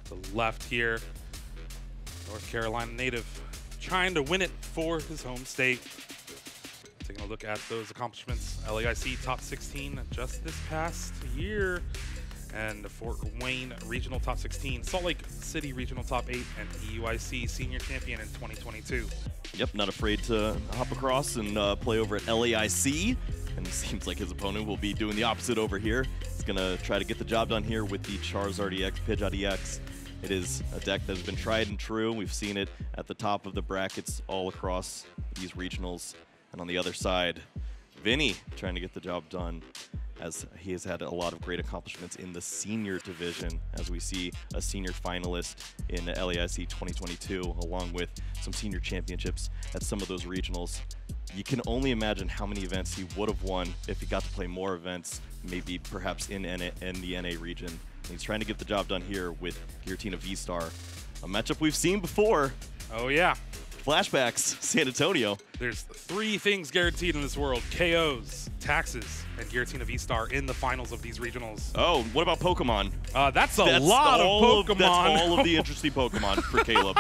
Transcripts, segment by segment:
to left here. North Carolina native trying to win it for his home state. Taking a look at those accomplishments. LAIC top 16 just this past year. And Fort Wayne Regional Top 16, Salt Lake City Regional Top 8, and EUIC Senior Champion in 2022. Yep, not afraid to hop across and play over at LAIC. And it seems like his opponent will be doing the opposite over here. He's going to try to get the job done here with the Charizard EX, Pidgeot EX. It is a deck that has been tried and true. We've seen it at the top of the brackets all across these regionals. And on the other side, Vinny trying to get the job done, as he has had a lot of great accomplishments in the senior division, as we see a senior finalist in LAIC 2022, along with some senior championships at some of those regionals. You can only imagine how many events he would have won if he got to play more events, maybe perhaps in the NA region. And he's trying to get the job done here with Giratina V-Star, a matchup we've seen before. Oh yeah. Flashbacks, San Antonio. There's 3 things guaranteed in this world: KOs, taxes, and Giratina V-Star in the finals of these regionals. Oh, what about Pokemon? That's a lot of Pokemon. That's all of the interesting Pokemon for Caleb.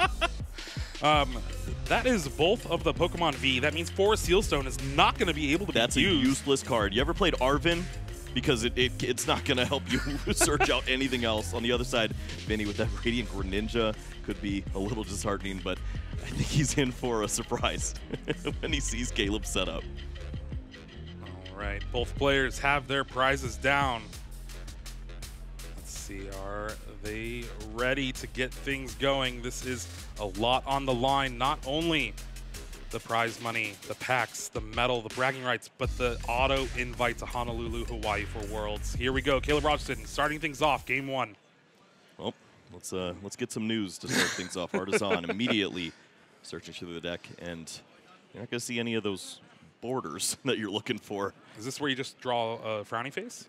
That is both of the Pokemon V. That means Forest Sealstone is not going to be able to be used. That's a useless card. You ever played Arven? Because it's not going to help you search out anything else. On the other side, Vinny with that Radiant Greninja could be a little disheartening, but I think he's in for a surprise when he sees Caleb set up. All right, both players have their prizes down. Let's see, are they ready to get things going? This is a lot on the line, not only the prize money, the packs, the medal, the bragging rights, but the auto invite to Honolulu, Hawaii for Worlds. Here we go, Caleb Rogerson starting things off, game 1. Well, let's get some news to start things off. Artisan immediately searching through the deck, and you're not going to see any of those borders that you're looking for. Is this where you just draw a frowny face?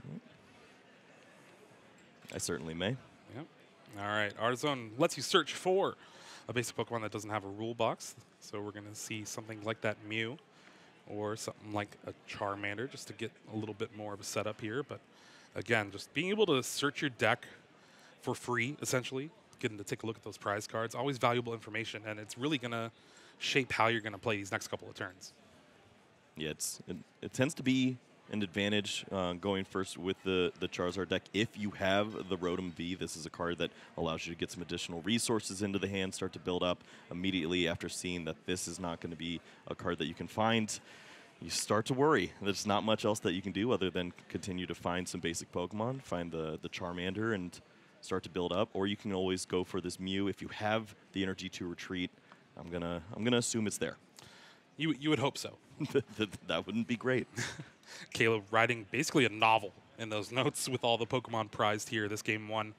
I certainly may. Yep. All right, Artisan lets you search for a basic Pokemon that doesn't have a rule box. So we're going to see something like that Mew or something like a Charmander just to get a little bit more of a setup here. But again, just being able to search your deck for free, essentially, getting to take a look at those prize cards, always valuable information, and it's really going to shape how you're going to play these next couple of turns. Yeah, it tends to be an advantage going first with the Charizard deck. If you have the Rotom V, this is a card that allows you to get some additional resources into the hand, start to build up immediately after seeing that this is not going to be a card that you can find. You start to worry. There's not much else that you can do other than continue to find some basic Pokemon, find the Charmander, and start to build up. Or you can always go for this Mew. If you have the energy to retreat, I'm gonna assume it's there. You would hope so. That wouldn't be great. Caleb writing basically a novel in those notes with all the Pokemon prized here. This game 1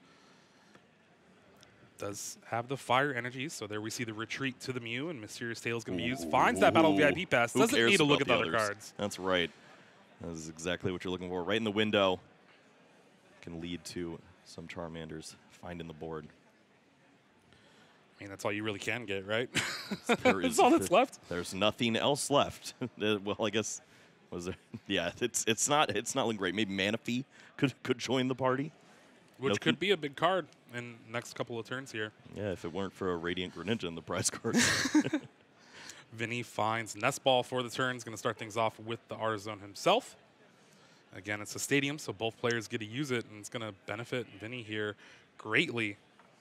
does have the fire energies, so there we see the retreat to the Mew, and Mysterious Tail is going to be used. Finds that Battle VIP pass. Doesn't need to look at the other cards. That's right. That is exactly what you're looking for. Right in the window. Can lead to some Charmanders finding the board. I mean, that's all you really can get, right? That's all that's left. There's nothing else left. Well, I guess was there? Yeah, it's not looking great. Maybe Manaphy could join the party, which could be a big card in the next couple of turns here. Yeah, if it weren't for a Radiant Greninja in the prize card. Vinny finds Nest Ball for the turn. He's going to start things off with the Artisan himself. Again, it's a stadium, so both players get to use it, and it's going to benefit Vinny here greatly.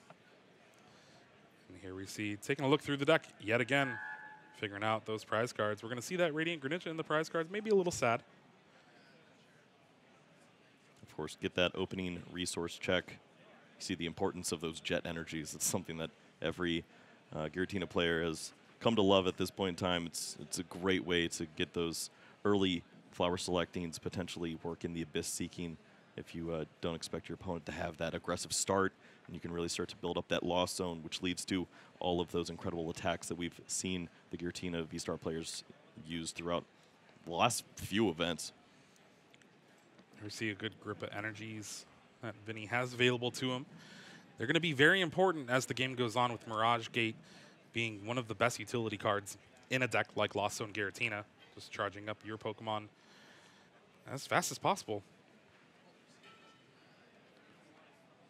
And here we see, taking a look through the deck yet again, figuring out those prize cards. We're going to see that Radiant Greninja in the prize cards, maybe a little sad. Of course, get that opening resource check. You see the importance of those jet energies. It's something that every Giratina player has come to love at this point in time. It's a great way to get those early flower selectings, potentially work in the abyss seeking if you don't expect your opponent to have that aggressive start, and you can really start to build up that lost zone, which leads to all of those incredible attacks that we've seen the Giratina V-Star players use throughout the last few events. We see a good grip of energies that Vinny has available to him. They're going to be very important as the game goes on, with Mirage Gate being one of the best utility cards in a deck like Lost Zone Giratina, just charging up your Pokemon as fast as possible.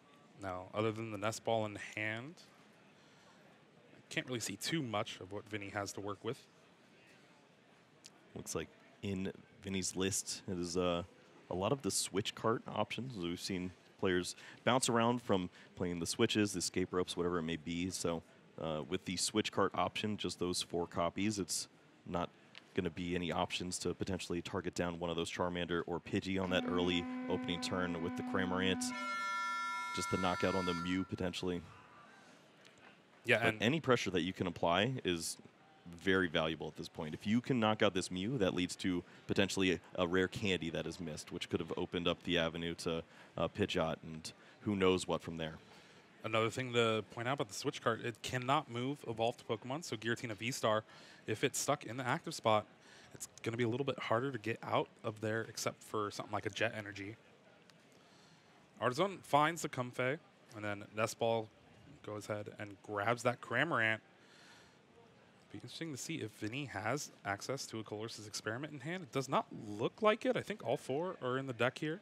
Now, other than the nest ball in hand, I can't really see too much of what Vinny has to work with. Looks like in Vinny's list, it is a lot of the switch cart options. We've seen players bounce around from playing the switches, the escape ropes, whatever it may be. So with the switch cart option, just those 4 copies, it's not going to be any options to potentially target down one of those Charmander or Pidgey on that early opening turn with the Cramorant. Just the knockout on the Mew potentially. Yeah, but and any pressure that you can apply is very valuable at this point. If you can knock out this Mew, that leads to potentially a rare candy that is missed, which could have opened up the avenue to Pidgeot and who knows what from there. another thing to point out about the switch card, it cannot move evolved Pokemon. So Giratina V-Star, if it's stuck in the active spot, it's going to be a little bit harder to get out of there except for something like a Jet Energy. Artisan finds the Comfey, and then Nestball goes ahead and grabs that Cramorant. Be interesting to see if Vinny has access to a Colress's Experiment in hand. It does not look like it. I think all 4 are in the deck here.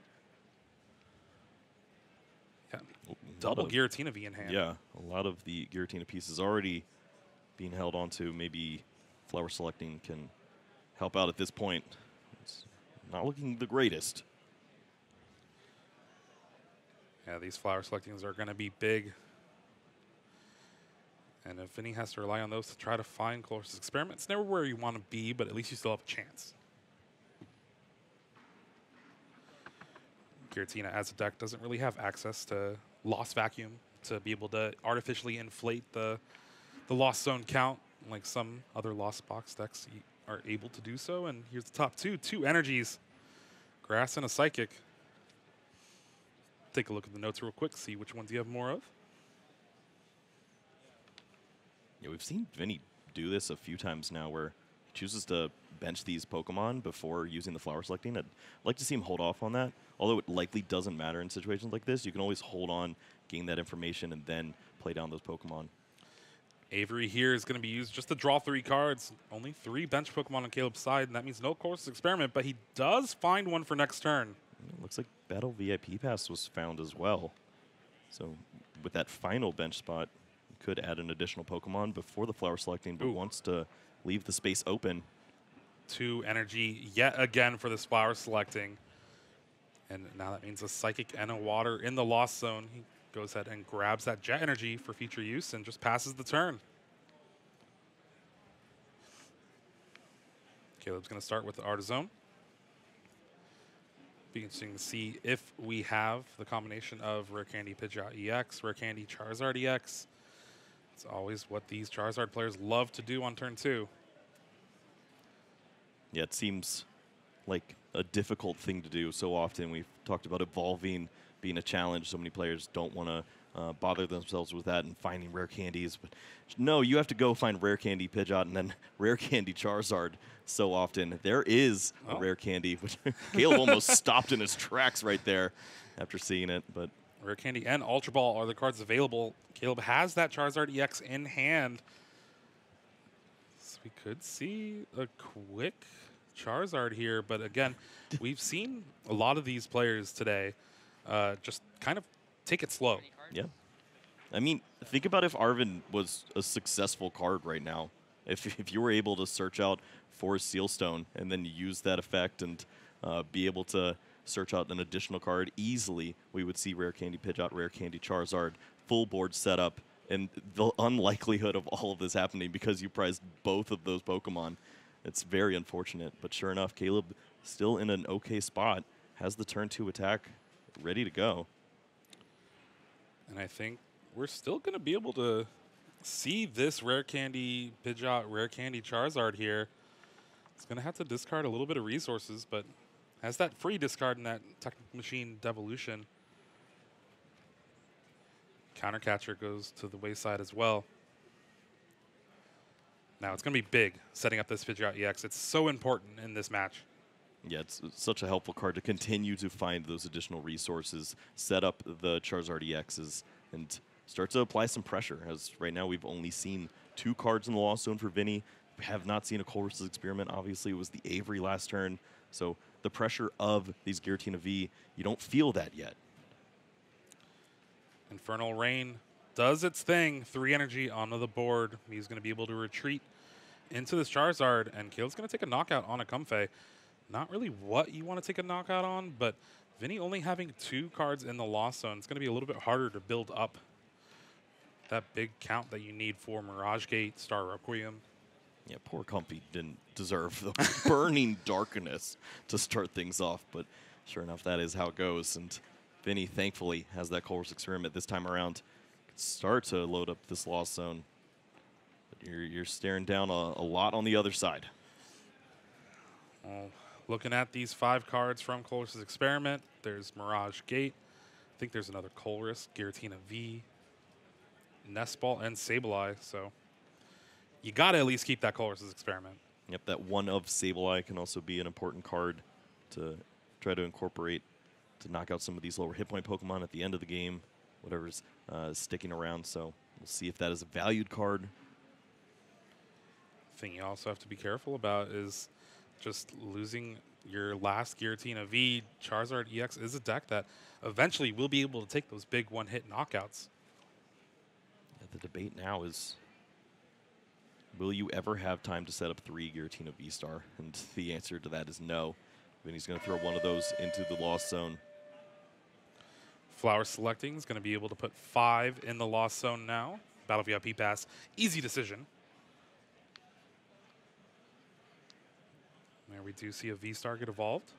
Yeah, double Giratina V in hand. Yeah, a lot of the Giratina pieces already being held onto. Maybe Flower Selecting can help out at this point. It's not looking the greatest. Yeah, these Flower Selectings are going to be big. And if Vinny has to rely on those to try to find Colress's Experiment, it's never where you want to be, but at least you still have a chance. Giratina, as a deck, doesn't really have access to Lost Vacuum to be able to artificially inflate the Lost Zone count like some other Lost Box decks are able to do so. And here's the top 2 energies, Grass and a Psychic. Take a look at the notes real quick, see which ones you have more of. Yeah, we've seen Vinny do this a few times now where he chooses to bench these Pokemon before using the Flower Selecting. I'd like to see him hold off on that, although it likely doesn't matter in situations like this. You can always hold on, gain that information, and then play down those Pokemon. Avery here is going to be used just to draw 3 cards. Only 3 bench Pokemon on Caleb's side, and that means no Colress's Experiment, but he does find one for next turn. It looks like Battle VIP Pass was found as well. So with that final bench spot, you could add an additional Pokemon before the Flower Selecting, but wants to leave the space open. 2 energy yet again for this Flower Selecting. And now that means a Psychic and a Water in the Lost Zone. He goes ahead and grabs that Jet Energy for future use and just passes the turn. Caleb's going to start with the Artisan. Be interesting to see if we have the combination of Rare Candy Pidgeot EX, Rare Candy Charizard EX. It's always what these Charizard players love to do on turn 2. Yeah, it seems like a difficult thing to do so often. We've talked about evolving being a challenge. So many players don't want to bother themselves with that and finding rare candies. But no, you have to go find Rare Candy Pidgeot and then Rare Candy Charizard so often. There is a Rare Candy, which Caleb almost stopped in his tracks right there after seeing it. But Rare Candy and Ultra Ball are the cards available. Caleb has that Charizard EX in hand. So we could see a quick Charizard here. But again, we've seen a lot of these players today just kind of take it slow. Yeah. I mean, think about if Arven was a successful card right now. If you were able to search out for Sealstone and then use that effect and be able to search out an additional card easily, we would see Rare Candy Pidgeot, Rare Candy Charizard, full board setup, and the unlikelihood of all of this happening because you prized both of those Pokemon. It's very unfortunate, but sure enough, Caleb still in an okay spot, has the turn 2 attack ready to go. And I think we're still going to be able to see this Rare Candy Pidgeot, Rare Candy Charizard here. It's going to have to discard a little bit of resources, but has that free discard in that Technical Machine Devolution. Countercatcher goes to the wayside as well. Now it's going to be big setting up this Pidgeot EX. It's so important in this match. Yeah, it's such a helpful card to continue to find those additional resources, set up the Charizard EXs, and start to apply some pressure, as right now we've only seen 2 cards in the Lost Zone for Vinny. We have not seen a Colress's Experiment. Obviously, it was the Avery last turn. So the pressure of these Giratina V, you don't feel that yet. Infernal Rain does its thing. 3 energy onto the board. Mew's going to be able to retreat into this Charizard, and Caleb's going to take a knockout on a Comfey. Not really what you want to take a knockout on, but Vinny only having 2 cards in the Lost Zone, it's going to be a little bit harder to build up that big count that you need for Mirage Gate, Star Requiem. Yeah, poor Comfey didn't deserve the burning darkness to start things off, but sure enough, that is how it goes. And Vinny, thankfully, has that Colress Experiment this time around. Can start to load up this Lost Zone. But you're staring down a lot on the other side. Well, looking at these 5 cards from Colress's Experiment, there's Mirage Gate. I think there's another Colress, Giratina V, Nest Ball, and Sableye. So you got to at least keep that Colress's Experiment. Yep, that one of Sableye can also be an important card to try to incorporate to knock out some of these lower hit point Pokemon at the end of the game, whatever's sticking around. So we'll see if that is a valued card. Thing you also have to be careful about is just losing your last Giratina V. Charizard EX is a deck that eventually will be able to take those big one-hit knockouts. Yeah, the debate now is, will you ever have time to set up 3 Giratina V-Star? And the answer to that is no. Vinny's going to throw one of those into the Lost Zone. Flower Selecting is going to be able to put 5 in the Lost Zone now. Battle VIP Pass, easy decision. There we do see a V-Star get evolved.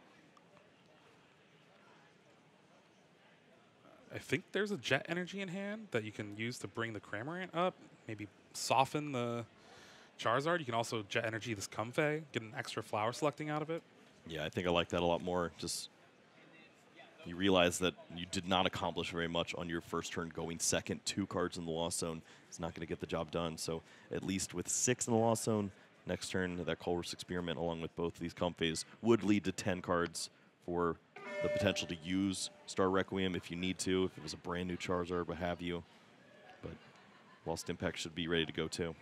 I think there's a Jet Energy in hand that you can use to bring the Cramorant up, maybe soften the Charizard. You can also Jet Energy this Comfey, get an extra Flower Selecting out of it. Yeah, I think I like that a lot more. Just you realize that you did not accomplish very much on your first turn going second. 2 cards in the Lost Zone is not going to get the job done. So at least with 6 in the Lost Zone, next turn that Colress Experiment along with both of these Comfeys would lead to 10 cards for the potential to use Star Requiem if you need to, if it was a brand new Charizard, what have you. But Lost Impact should be ready to go too.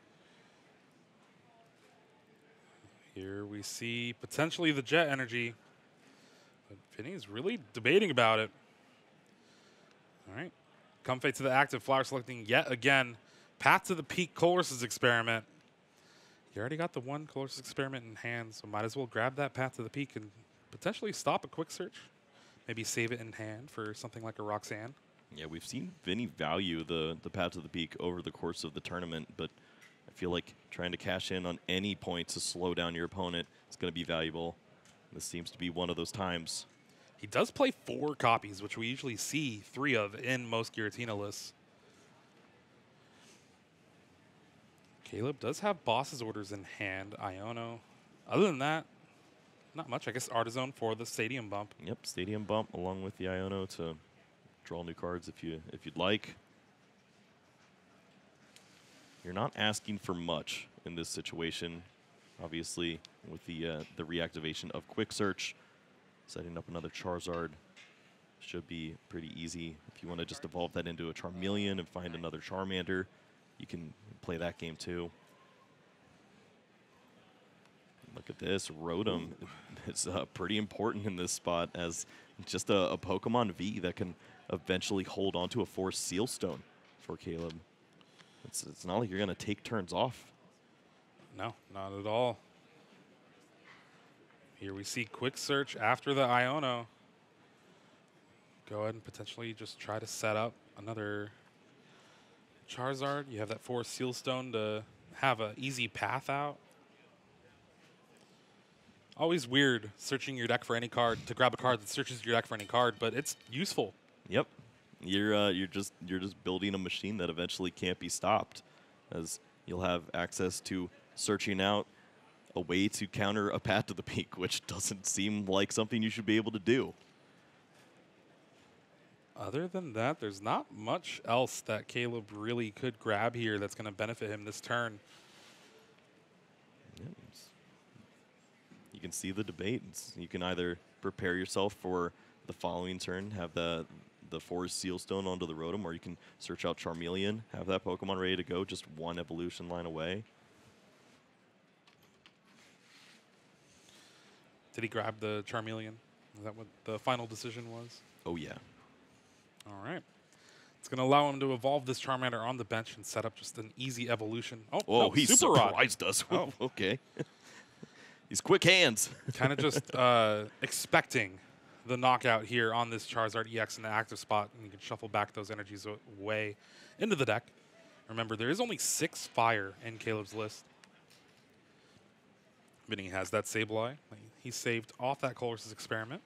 Here we see potentially the Jet Energy. But Vinny's really debating about it. All right. Comfey to the active, Flower Selecting yet again. Path to the Peak, Colress's Experiment. You already got the one Colress's Experiment in hand, so might as well grab that Path to the Peak and potentially stop a Quick Search. Maybe save it in hand for something like a Roxanne. Yeah, we've seen Vinny value the Path to the Peak over the course of the tournament, but I feel like trying to cash in on any point to slow down your opponent is going to be valuable. This seems to be one of those times. He does play 4 copies, which we usually see 3 of in most Giratina lists. Caleb does have Boss's Orders in hand, Iono. Other than that, not much. I guess Artizone for the Stadium Bump. Yep, Stadium Bump along with the Iono to draw new cards if you'd like. You're not asking for much in this situation. Obviously, with the reactivation of Quick Search, setting up another Charizard should be pretty easy. If you want to just evolve that into a Charmeleon and find another Charmander, you can play that game too. Look at this, Rotom is pretty important in this spot as just a Pokemon V that can eventually hold onto a Forest Seal Stone for Caleb. It's not like you're going to take turns off. No, not at all. Here we see Quick Search after the Iono. Go ahead and potentially just try to set up another Charizard. You have that Forest Seal Stone to have an easy path out. Always weird searching your deck for any card to grab a card that searches your deck for any card, but it's useful. Yep, you're just building a machine that eventually can't be stopped, as you'll have access to searching out a way to counter a Path to the Peak, which doesn't seem like something you should be able to do. Other than that, there's not much else that Caleb really could grab here that's going to benefit him this turn. Yeah, you can see the debate. You can either prepare yourself for the following turn, have the Forest Seal Stone onto the Rotom, or you can search out Charmeleon, have that Pokemon ready to go, just one evolution line away. Did he grab the Charmeleon? Is that what the final decision was? Oh, yeah. All right. It's going to allow him to evolve this Charmander on the bench and set up just an easy evolution. Oh, Oh, no, he Super Rod. surprised us. Oh. Okay. He's quick hands. Kind of just expecting the knockout here on this Charizard EX in the active spot, and you can shuffle back those energies away into the deck. Remember, there is only 6 fire in Caleb's list. Vinny has that Sableye. He saved off that Colress's Experiment.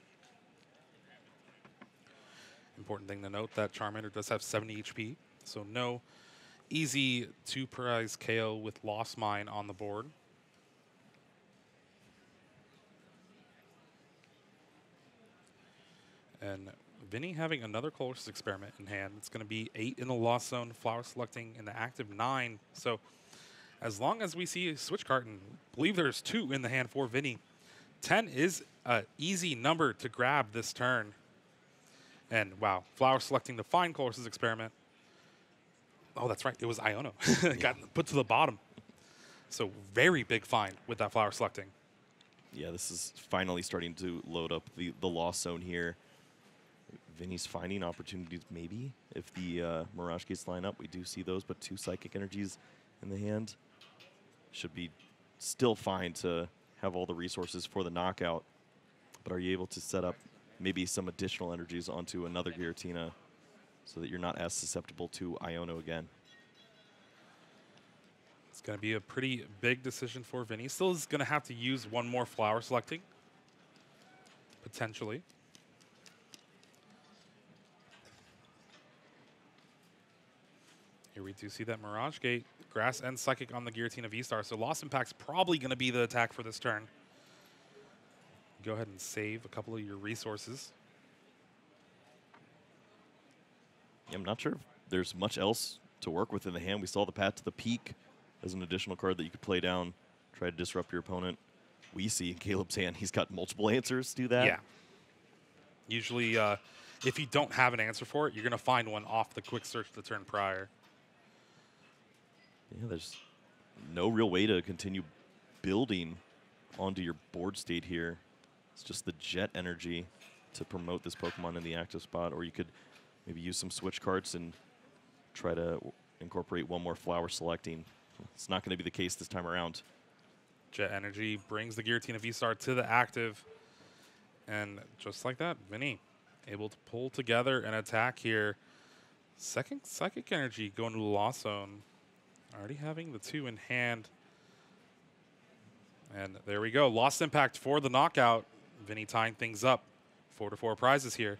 Important thing to note, that Charmander does have 70 HP, so no easy 2-prize KO with Lost Mine on the board. And Vinny having another Colress's Experiment in hand. It's going to be 8 in the Lost Zone, Flower Selecting in the active 9. So as long as we see a switch card, and I believe there's 2 in the hand for Vinny, 10 is an easy number to grab this turn. And wow, Flower Selecting to find Colress's Experiment. Oh, that's right. It was Iono. It got put to the bottom. So very big find with that Flower Selecting. Yeah, this is finally starting to load up the Lost Zone here. Vinny's finding opportunities maybe. If the Mirage Gates line up, we do see those, but 2 Psychic Energies in the hand. Should be still fine to have all the resources for the knockout. But are you able to set up maybe some additional energies onto another Giratina so that you're not as susceptible to Iono again? It's going to be a pretty big decision for Vinny. Still is going to have to use 1 more Flower Selecting, potentially. Here we do see that Mirage Gate, Grass and Psychic on the Giratina V-Star, so Lost Impact's probably going to be the attack for this turn. Go ahead and save a couple of your resources. Yeah, I'm not sure if there's much else to work with in the hand. We saw the Path to the Peak as an additional card that you could play down, try to disrupt your opponent. We see in Caleb's hand, he's got multiple answers to that. Yeah. Usually, if you don't have an answer for it, you're going to find one off the quick search the turn prior. Yeah, there's no real way to continue building onto your board state here. It's just the Jet energy to promote this Pokemon in the active spot, or you could maybe use some switch cards and try to incorporate 1 more Flower Selecting. It's not going to be the case this time around. Jet Energy brings the Giratina V-Star to the active. And just like that, Vinny able to pull together an attack here. Second Psychic Energy going to the Lost Zone. Already having the 2 in hand. And there we go. Lost Impact for the knockout. Vinny tying things up. 4-4 prizes here.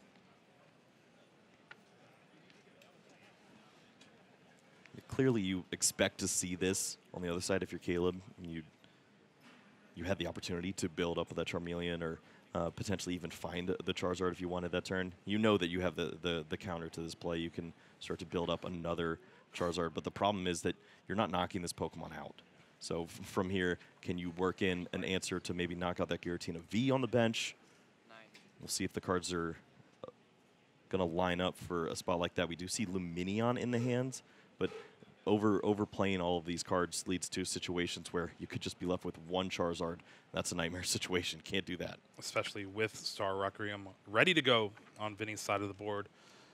Clearly, you expect to see this on the other side if you're Caleb. You had the opportunity to build up with that Charmeleon or potentially even find the Charizard if you wanted that turn. You know that you have the counter to this play. You can start to build up another Charizard, but the problem is that you're not knocking this Pokemon out. So from here, can you work in an answer to maybe knock out that Giratina V on the bench? We'll see if the cards are going to line up for a spot like that. We do see Lumineon in the hands, but overplaying all of these cards leads to situations where you could just be left with 1 Charizard. That's a nightmare situation. Can't do that. Especially with Star Requiem ready to go on Vinny's side of the board.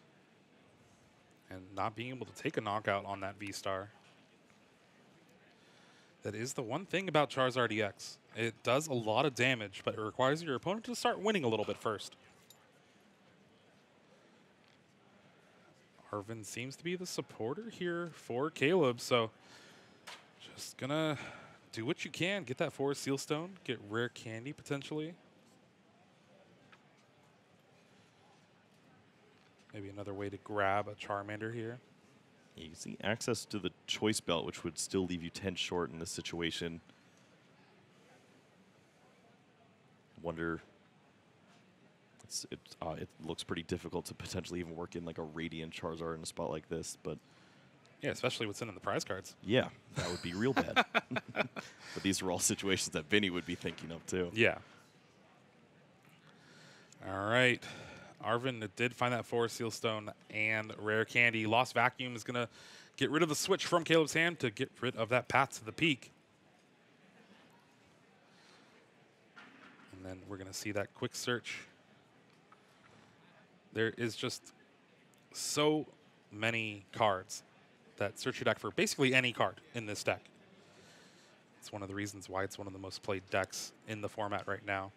And not being able to take a knockout on that V-Star. That is the one thing about Charizard EX. It does a lot of damage, but it requires your opponent to start winning a little bit first. Arvin seems to be the supporter here for Caleb, so just gonna do what you can. Get that Forest Seal Stone, get Rare Candy potentially. Maybe another way to grab a Charmander here. You can see access to the Choice Belt, which would still leave you 10 short in this situation. Wonder... It looks pretty difficult to potentially even work in like a Radiant Charizard in a spot like this, but... Yeah, especially what's in the prize cards. Yeah, that would be real bad. But these are all situations that Vinny would be thinking of, too. Yeah. All right. Arvin did find that Forest Seal Stone and Rare Candy. Lost Vacuum is going to get rid of the switch from Caleb's hand to get rid of that Path to the Peak. And then we're going to see that quick search. There is just so many cards that search your deck for basically any card in this deck. It's one of the reasons why it's one of the most played decks in the format right now.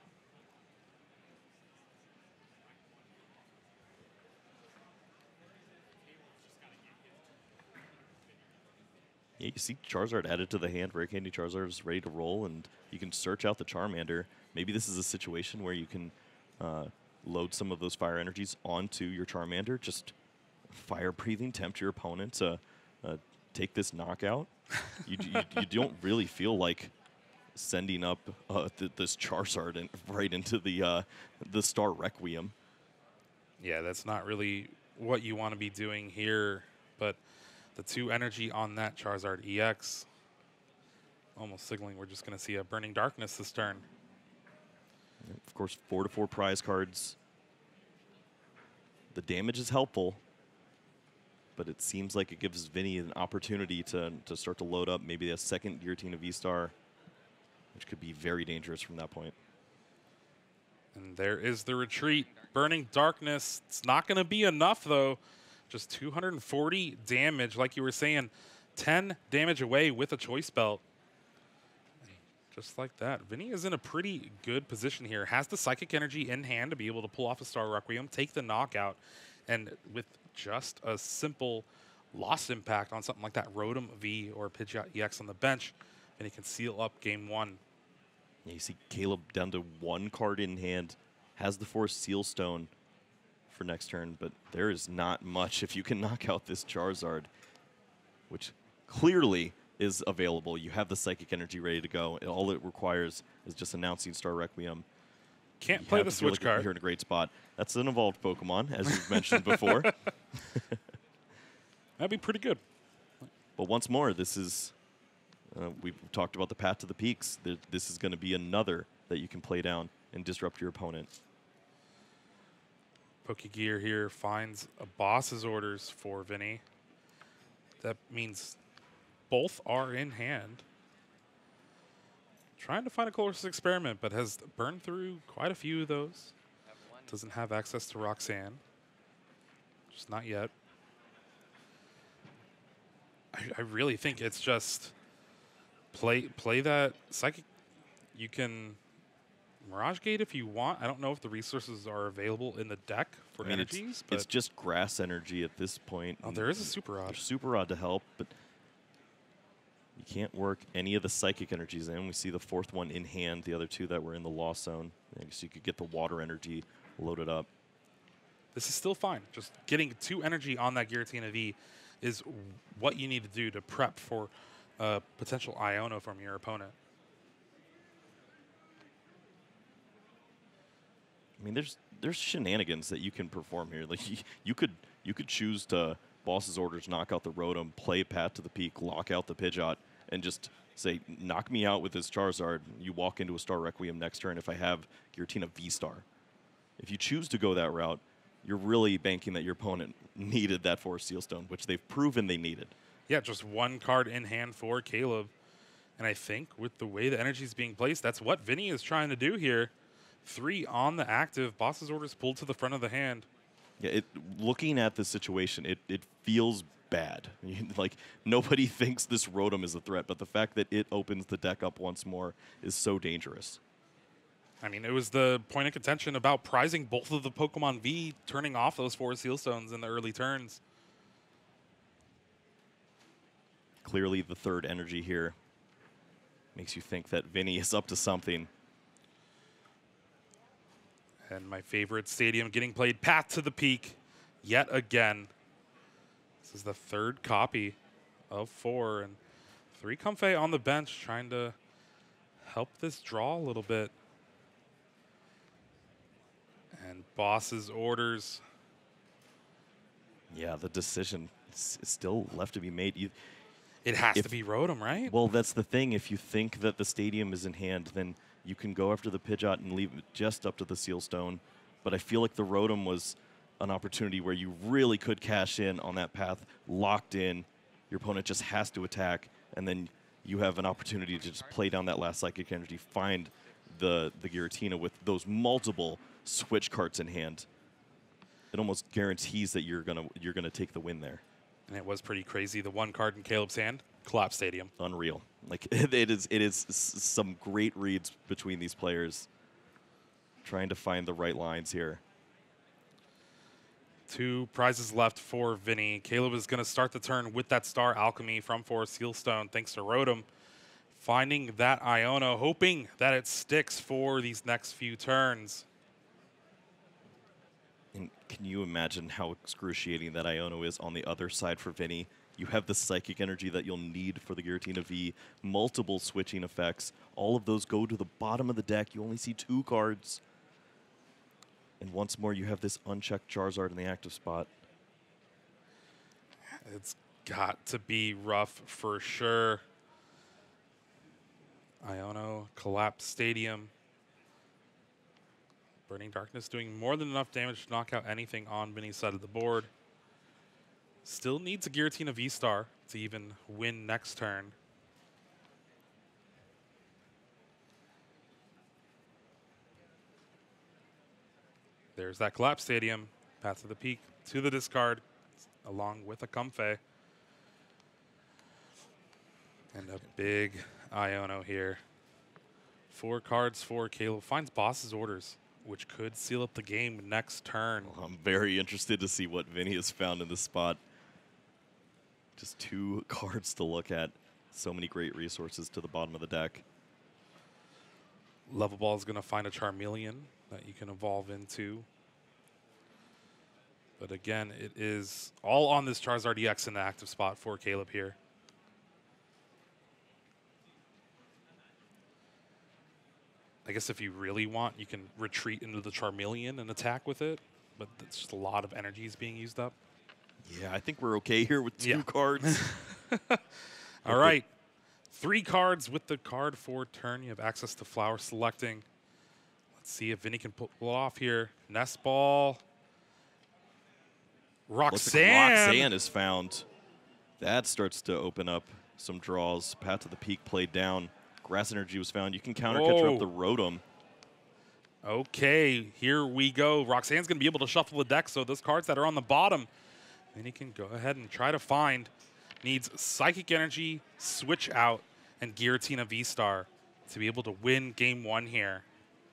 Yeah, you see Charizard added to the hand. Rare Candy Charizard is ready to roll, and you can search out the Charmander. Maybe this is a situation where you can load some of those fire energies onto your Charmander. Just fire breathing, tempt your opponent to take this knockout. You don't really feel like sending up this Charizard right into the Star Requiem. Yeah, that's not really what you want to be doing here, but the 2 energy on that Charizard EX, almost signaling we're just going to see a Burning Darkness this turn. Of course, 4/4 prize cards. The damage is helpful, but it seems like it gives Vinny an opportunity to start to load up maybe a second Giratina V-Star, which could be very dangerous from that point. And there is the retreat. Burning Darkness. It's not going to be enough, though. Just 240 damage, like you were saying. 10 damage away with a Choice Belt. Just like that. Vinny is in a pretty good position here. Has the Psychic Energy in hand to be able to pull off a Star Requiem, take the knockout, and with just a simple Lost Impact on something like that Rotom V or Pidgeot EX on the bench, Vinny can seal up game 1. Yeah, you see Caleb down to 1 card in hand, has the Forest Seal Stone for next turn, but there is not much if you can knock out this Charizard, which clearly is available. You have the Psychic Energy ready to go. And all it requires is just announcing Star Requiem. Can't play the switch card. You're in a great spot. That's an evolved Pokemon, as you've mentioned before. That'd be pretty good. But once more, this is, we've talked about the Path to the Peaks. This is going to be another that you can play down and disrupt your opponent. Pokegear here finds a boss's orders for Vinny. That means both are in hand. Trying to find a Colress's Experiment, but has burned through quite a few of those. Doesn't have access to Roxanne. Just not yet. I really think it's just play that Psychic. You can Mirage Gate if you want. I don't know if the resources are available in the deck for energies. It's just grass energy at this point. Oh, there is a Super Rod. There's Super Rod to help, but you can't work any of the Psychic energies in. We see the 4th one in hand, the other 2 that were in the Lost Zone. So you could get the water energy loaded up. This is still fine. Just getting 2 energy on that Giratina V is what you need to do to prep for a potential Iono from your opponent. I mean, there's shenanigans that you can perform here. Like you could choose to boss's orders, knock out the Rotom, play Path to the Peak, lock out the Pidgeot, and just say, knock me out with this Charizard. You walk into a Star Requiem next turn if I have Giratina V-Star. If you choose to go that route, you're really banking that your opponent needed that Forest Seal Stone, which they've proven they needed. Yeah, just 1 card in hand for Caleb. And I think with the way the energy is being placed, that's what Vinny is trying to do here. 3 on the active. Boss's orders pulled to the front of the hand. Yeah, looking at the situation, it feels bad. Like, nobody thinks this Rotom is a threat, but the fact that it opens the deck up once more is so dangerous. I mean, it was the point of contention about prizing both of the Pokemon V, turning off those 4 Seal Stones in the early turns. Clearly, the 3rd energy here makes you think that Vinny is up to something. And my favorite stadium getting played, Path to the Peak, yet again. This is the 3rd copy of 4, and 3 Comfey on the bench trying to help this draw a little bit. And boss's orders. Yeah, the decision is still left to be made. It has to be Rotom, right? Well, that's the thing. If you think that the stadium is in hand, then you can go after the Pidgeot and leave it just up to the Seal Stone. But I feel like the Rotom was an opportunity where you really could cash in on that path, locked in. Your opponent just has to attack, and then you have an opportunity to just play down that last Psychic Energy, find the Giratina with those multiple switch cards in hand. it almost guarantees that you're gonna take the win there. And it was pretty crazy. The one card in Caleb's hand, Collapse Stadium. Unreal. Like it is some great reads between these players, trying to find the right lines here. 2 prizes left for Vinny. Caleb is going to start the turn with that Star Alchemy from Forest Sealstone, thanks to Rotom. Finding that Iono, hoping that it sticks for these next few turns. And can you imagine how excruciating that Iono is on the other side for Vinny? You have the Psychic Energy that you'll need for the Giratina V, multiple switching effects. All of those go to the bottom of the deck. You only see 2 cards. And once more, you have this unchecked Charizard in the active spot. It's got to be rough for sure. Iono, Collapse Stadium. Burning Darkness doing more than enough damage to knock out anything on Vinny's side of the board. Still needs a Giratina V-Star to even win next turn. There's that Collapse Stadium. Path to the Peak to the discard, along with a Comfey. And a big Iono here. 4 cards for Caleb. Finds Boss's Orders, which could seal up the game next turn. Well, I'm very interested to see what Vinny has found in this spot. Just 2 cards to look at. So many great resources to the bottom of the deck. Level Ball is going to find a Charmeleon that you can evolve into. But again, it is all on this Charizard EX in the active spot for Caleb here. I guess if you really want, you can retreat into the Charmeleon and attack with it, but that's just a lot of energies being used up. Yeah, I think we're okay here with 2 cards. All right. 3 cards with the card for turn. You have access to Flower Selecting. Let's see if Vinny can pull it off here. Nest Ball. Roxanne. Roxanne is found. That starts to open up some draws. Path to the Peak played down. Grass Energy was found. You can counter catcher up the Rotom. Okay, here we go. Roxanne's going to be able to shuffle the deck, so those cards that are on the bottom, then he can go ahead and try to find. Needs Psychic Energy, Switch Out, and Giratina V-Star to be able to win game 1 here.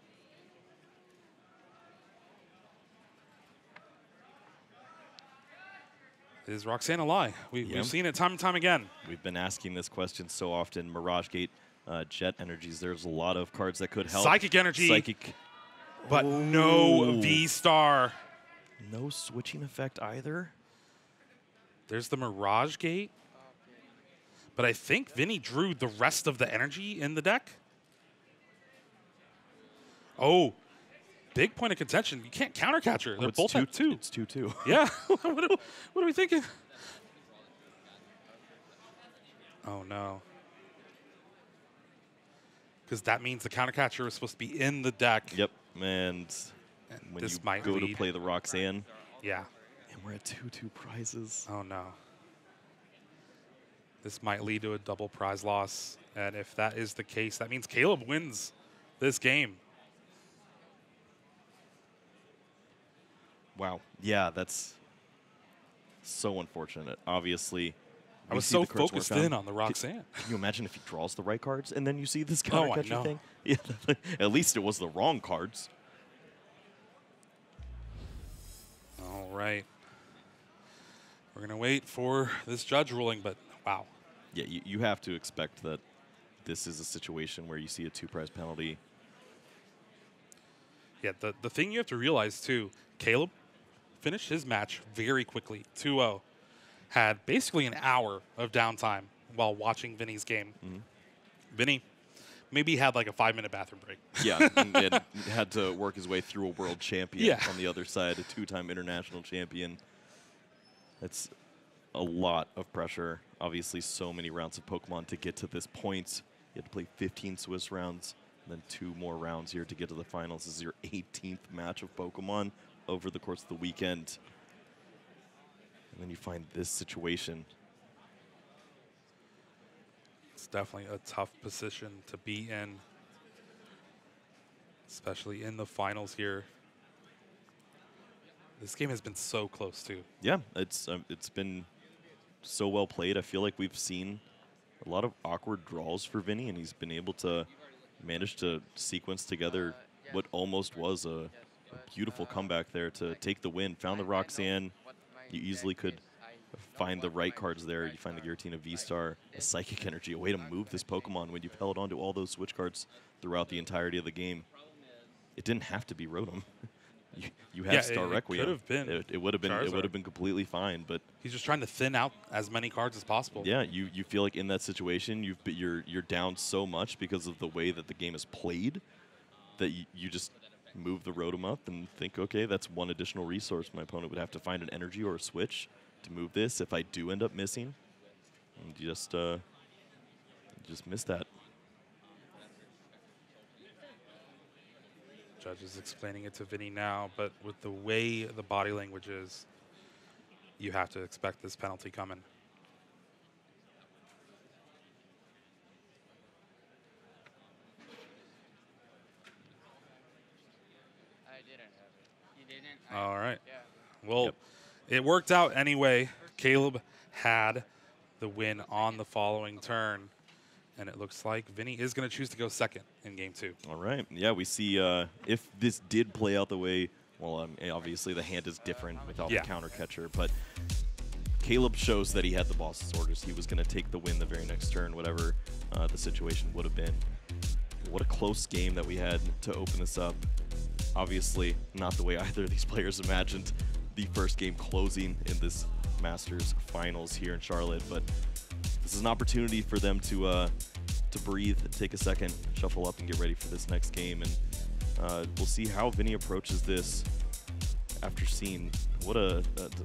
Is Roxanne a lie? We've seen it time and time again. We've been asking this question so often. Mirage Gate, Jet Energies, there's a lot of cards that could help. Psychic Energy. Psychic. But no V-Star. No switching effect either. There's the Mirage Gate. But I think Vinny drew the rest of the energy in the deck. Oh, big point of contention. You can't counter catcher. They're both at 2. It's 2-2. Yeah. What are we thinking? Oh, no. Because that means the counter catcher is supposed to be in the deck. Yep. And when this you might go lead. to play the Roxanne. Yeah. And we're at 2-2 prizes. Oh, no. This might lead to a double prize loss. And if that is the case, that means Caleb wins this game. Wow. Yeah, that's so unfortunate. Obviously, I was so focused in on the Roxanne. Can you imagine if he draws the right cards and then you see this Oh, counter I catcher know. thing? Yeah, at least it was the wrong cards. All right. We're going to wait for this judge ruling, but wow. Yeah, you have to expect that this is a situation where you see a 2-prize penalty. Yeah, the thing you have to realize, too, Caleb finished his match very quickly, 2-0. Had basically an hour of downtime while watching Vinny's game. Mm-hmm. Vinny maybe had like a 5-minute bathroom break. Yeah, and had to work his way through a world champion Yeah. on the other side, a 2-time international champion. It's a lot of pressure. Obviously, so many rounds of Pokemon to get to this point. You have to play 15 Swiss rounds, and then 2 more rounds here to get to the finals. This is your 18th match of Pokemon over the course of the weekend. And then you find this situation. It's definitely a tough position to be in, especially in the finals here. This game has been so close, too. Yeah, it's been so well played. I feel like we've seen a lot of awkward draws for Vinny, and he's been able to manage to sequence together what almost was a beautiful comeback there to take the win. Found the Roxanne. You easily could find the right cards there. You find the Giratina V-Star, a Psychic Energy, a way to move this Pokemon when you've held onto all those switch cards throughout the entirety of the game. It didn't have to be Rotom. You have Star Requiem. It could have been. It would have been. Charizard. It would have been completely fine. But he's just trying to thin out as many cards as possible. yeah, you feel like in that situation you're down so much because of the way that the game is played that you just move the Rotom up and think, okay, that's one additional resource my opponent would have to find an energy or a switch to move this if I do end up missing. And you just miss that. Judge is explaining it to Vinny now, but with the way the body language is, you have to expect this penalty coming. I didn't have it. You didn't? All right. Yeah. Well, Yep. It worked out anyway. Caleb had the win on the following turn. And it looks like Vinny is going to choose to go second in game 2. All right. Yeah, we see if this did play out the way, well, obviously the hand is different without the counter catcher, but Caleb shows that he had the boss's orders. He was going to take the win the very next turn, whatever the situation would have been. What a close game that we had to open this up. Obviously, not the way either of these players imagined the first game closing in this Masters Finals here in Charlotte, but this is an opportunity for them to breathe, take a second, shuffle up, and get ready for this next game. And we'll see how Vinny approaches this after seeing what the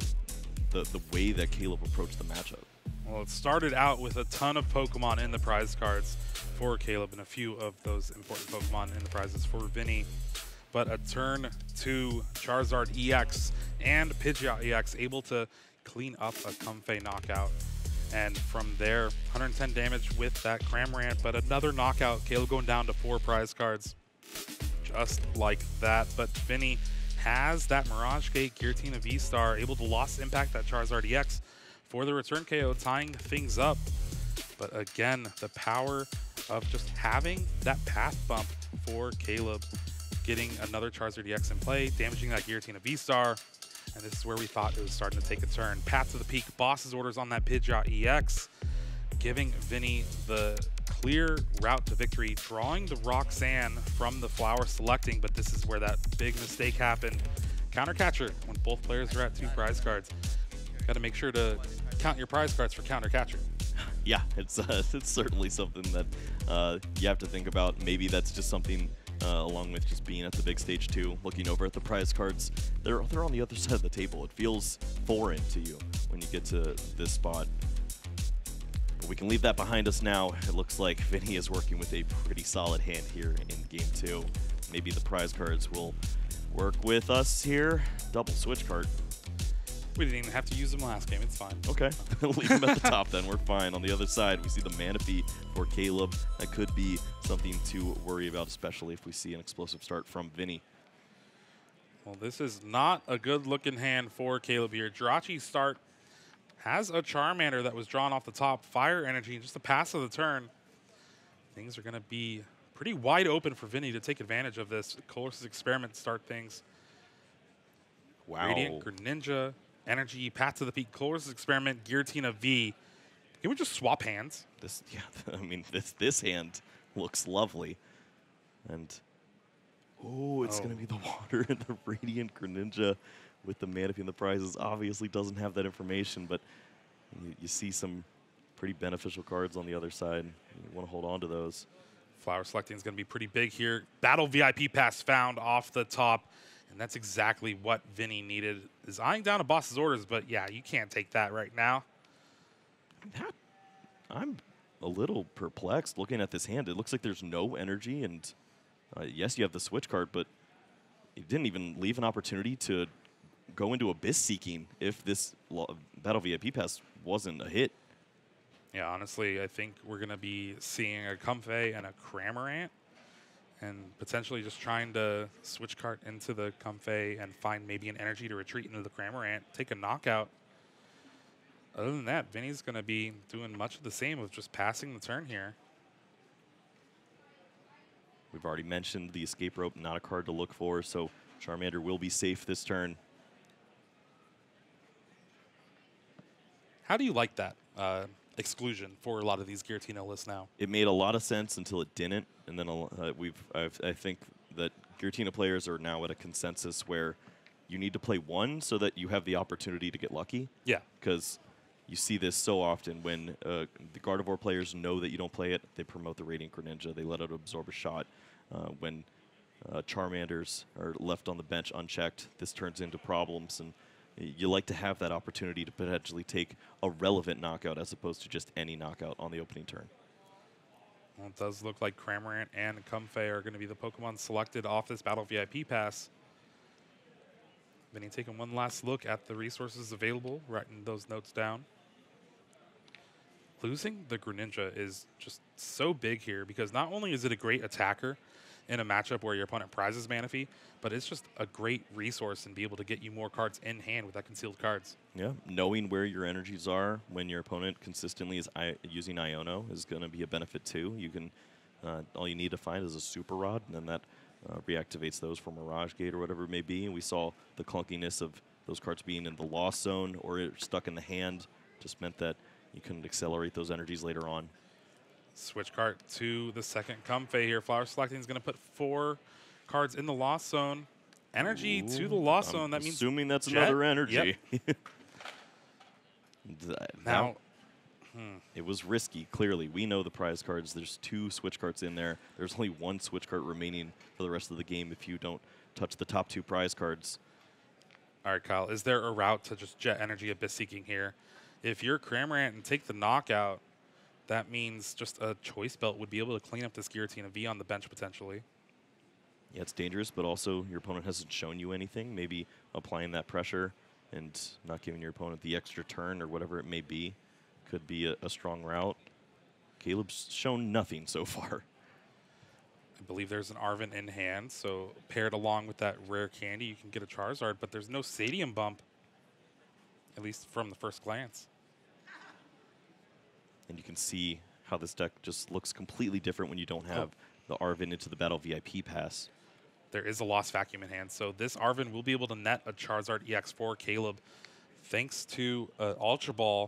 way that Caleb approached the matchup. Well, it started out with a ton of Pokemon in the prize cards for Caleb and a few of those important Pokemon in the prizes for Vinny. But a turn 2 Charizard EX and Pidgeot EX able to clean up a Comfey knockout. And from there, 110 damage with that Cramorant, but another knockout. Caleb going down to 4 prize cards. Just like that. But Vinny has that Mirage Gate Giratina V-Star, able to lost impact that Charizard EX for the return KO, tying things up. But again, the power of just having that path bump for Caleb, getting another Charizard EX in play, damaging that Giratina V-Star. And this is where we thought it was starting to take a turn. Path to the Peak, boss's orders on that Pidgeot EX, giving Vinny the clear route to victory, drawing the Roxanne from the flower selecting, but this is where that big mistake happened. Counter catcher when both players are at 2 prize cards. Got to make sure to count your prize cards for counter catcher. Yeah, it's certainly something that you have to think about. Maybe that's just something along with just being at the big stage too, looking over at the prize cards. They're on the other side of the table. It feels foreign to you when you get to this spot. But we can leave that behind us now. It looks like Vinny is working with a pretty solid hand here in game 2. Maybe the prize cards will work with us here. Double switch card. We didn't even have to use them last game. It's fine. Okay, leave him at the top then. We're fine. On the other side, we see the Manaphy for Caleb. That could be something to worry about, especially if we see an explosive start from Vinny. Well, this is not a good-looking hand for Caleb here. Jirachi start has a Charmander that was drawn off the top. Fire Energy, just a pass of the turn. Things are going to be pretty wide open for Vinny to take advantage of this. Colossus Experiment start things. Wow. Radiant, Greninja, Energy, Path to the Peak, Colossus Experiment, Giratina V. Can we just swap hands? This, yeah, I mean, this hand looks lovely. And, oh, it's going to be the water and the Radiant Greninja with the Manaphy and the prizes. Obviously doesn't have that information, but you see some pretty beneficial cards on the other side. You want to hold on to those. Flower selecting is going to be pretty big here. Battle VIP pass found off the top. And that's exactly what Vinny needed. Is eyeing down a boss's orders, but yeah, you can't take that right now. I'm a little perplexed looking at this hand. It looks like there's no energy, and yes, you have the switch card, but you didn't even leave an opportunity to go into Abyss Seeking if this Battle VIP pass wasn't a hit. Yeah, honestly, I think we're going to be seeing a Comfey and a Cramorant. and potentially just trying to switch cart into the Comfey and find maybe an energy to retreat into the Cramorant, take a knockout. Other than that, Vinny's going to be doing much of the same of just passing the turn here. We've already mentioned the escape rope, not a card to look for, so Charmander will be safe this turn. How do you like that exclusion for a lot of these Giratina lists now? It made a lot of sense until it didn't, and then I think that Giratina players are now at a consensus where you need to play one so that you have the opportunity to get lucky. Yeah. Because you see this so often when the Gardevoir players know that you don't play it, they promote the Radiant Greninja, they let it absorb a shot. When Charmanders are left on the bench unchecked, this turns into problems, and you like to have that opportunity to potentially take a relevant knockout as opposed to just any knockout on the opening turn. Well, it does look like Cramorant and Comfey are going to be the Pokemon selected off this Battle VIP pass. Vinny taking one last look at the resources available, writing those notes down. Losing the Greninja is just so big here because not only is it a great attacker in a matchup where your opponent prizes Manaphy, but it's just a great resource and be able to get you more cards in hand with that concealed cards. Yeah, knowing where your energies are when your opponent consistently is using Iono is going to be a benefit too. You can, all you need to find is a Super Rod, and then that reactivates those for Mirage Gate or whatever it may be. And we saw the clunkiness of those cards being in the lost zone or stuck in the hand just meant that you couldn't accelerate those energies later on. Switch cart to the second Comfey here. Flower Selecting is going to put 4 cards in the lost zone. Energy to the lost zone. That means assuming that's Jet? another energy. Yep. Now, it was risky, clearly. We know the prize cards. There's 2 switch carts in there. There's only 1 switch cart remaining for the rest of the game if you don't touch the top 2 prize cards. all right, Kyle, is there a route to just Jet Energy Abyss Seeking here? If you're Cramorant and take the knockout, that means just a Choice Belt would be able to clean up this Giratina V on the bench potentially. Yeah, it's dangerous, but also your opponent hasn't shown you anything. Maybe applying that pressure and not giving your opponent the extra turn or whatever it may be could be a strong route. Caleb's shown nothing so far. I believe there's an Arven in hand, so paired along with that rare candy, you can get a Charizard, but there's no Stadium Bump, at least from the first glance. And you can see how this deck just looks completely different when you don't have the Arven into the Battle VIP pass. There is a Lost Vacuum in hand, so this Arven will be able to net a Charizard EX for Caleb thanks to Ultra Ball.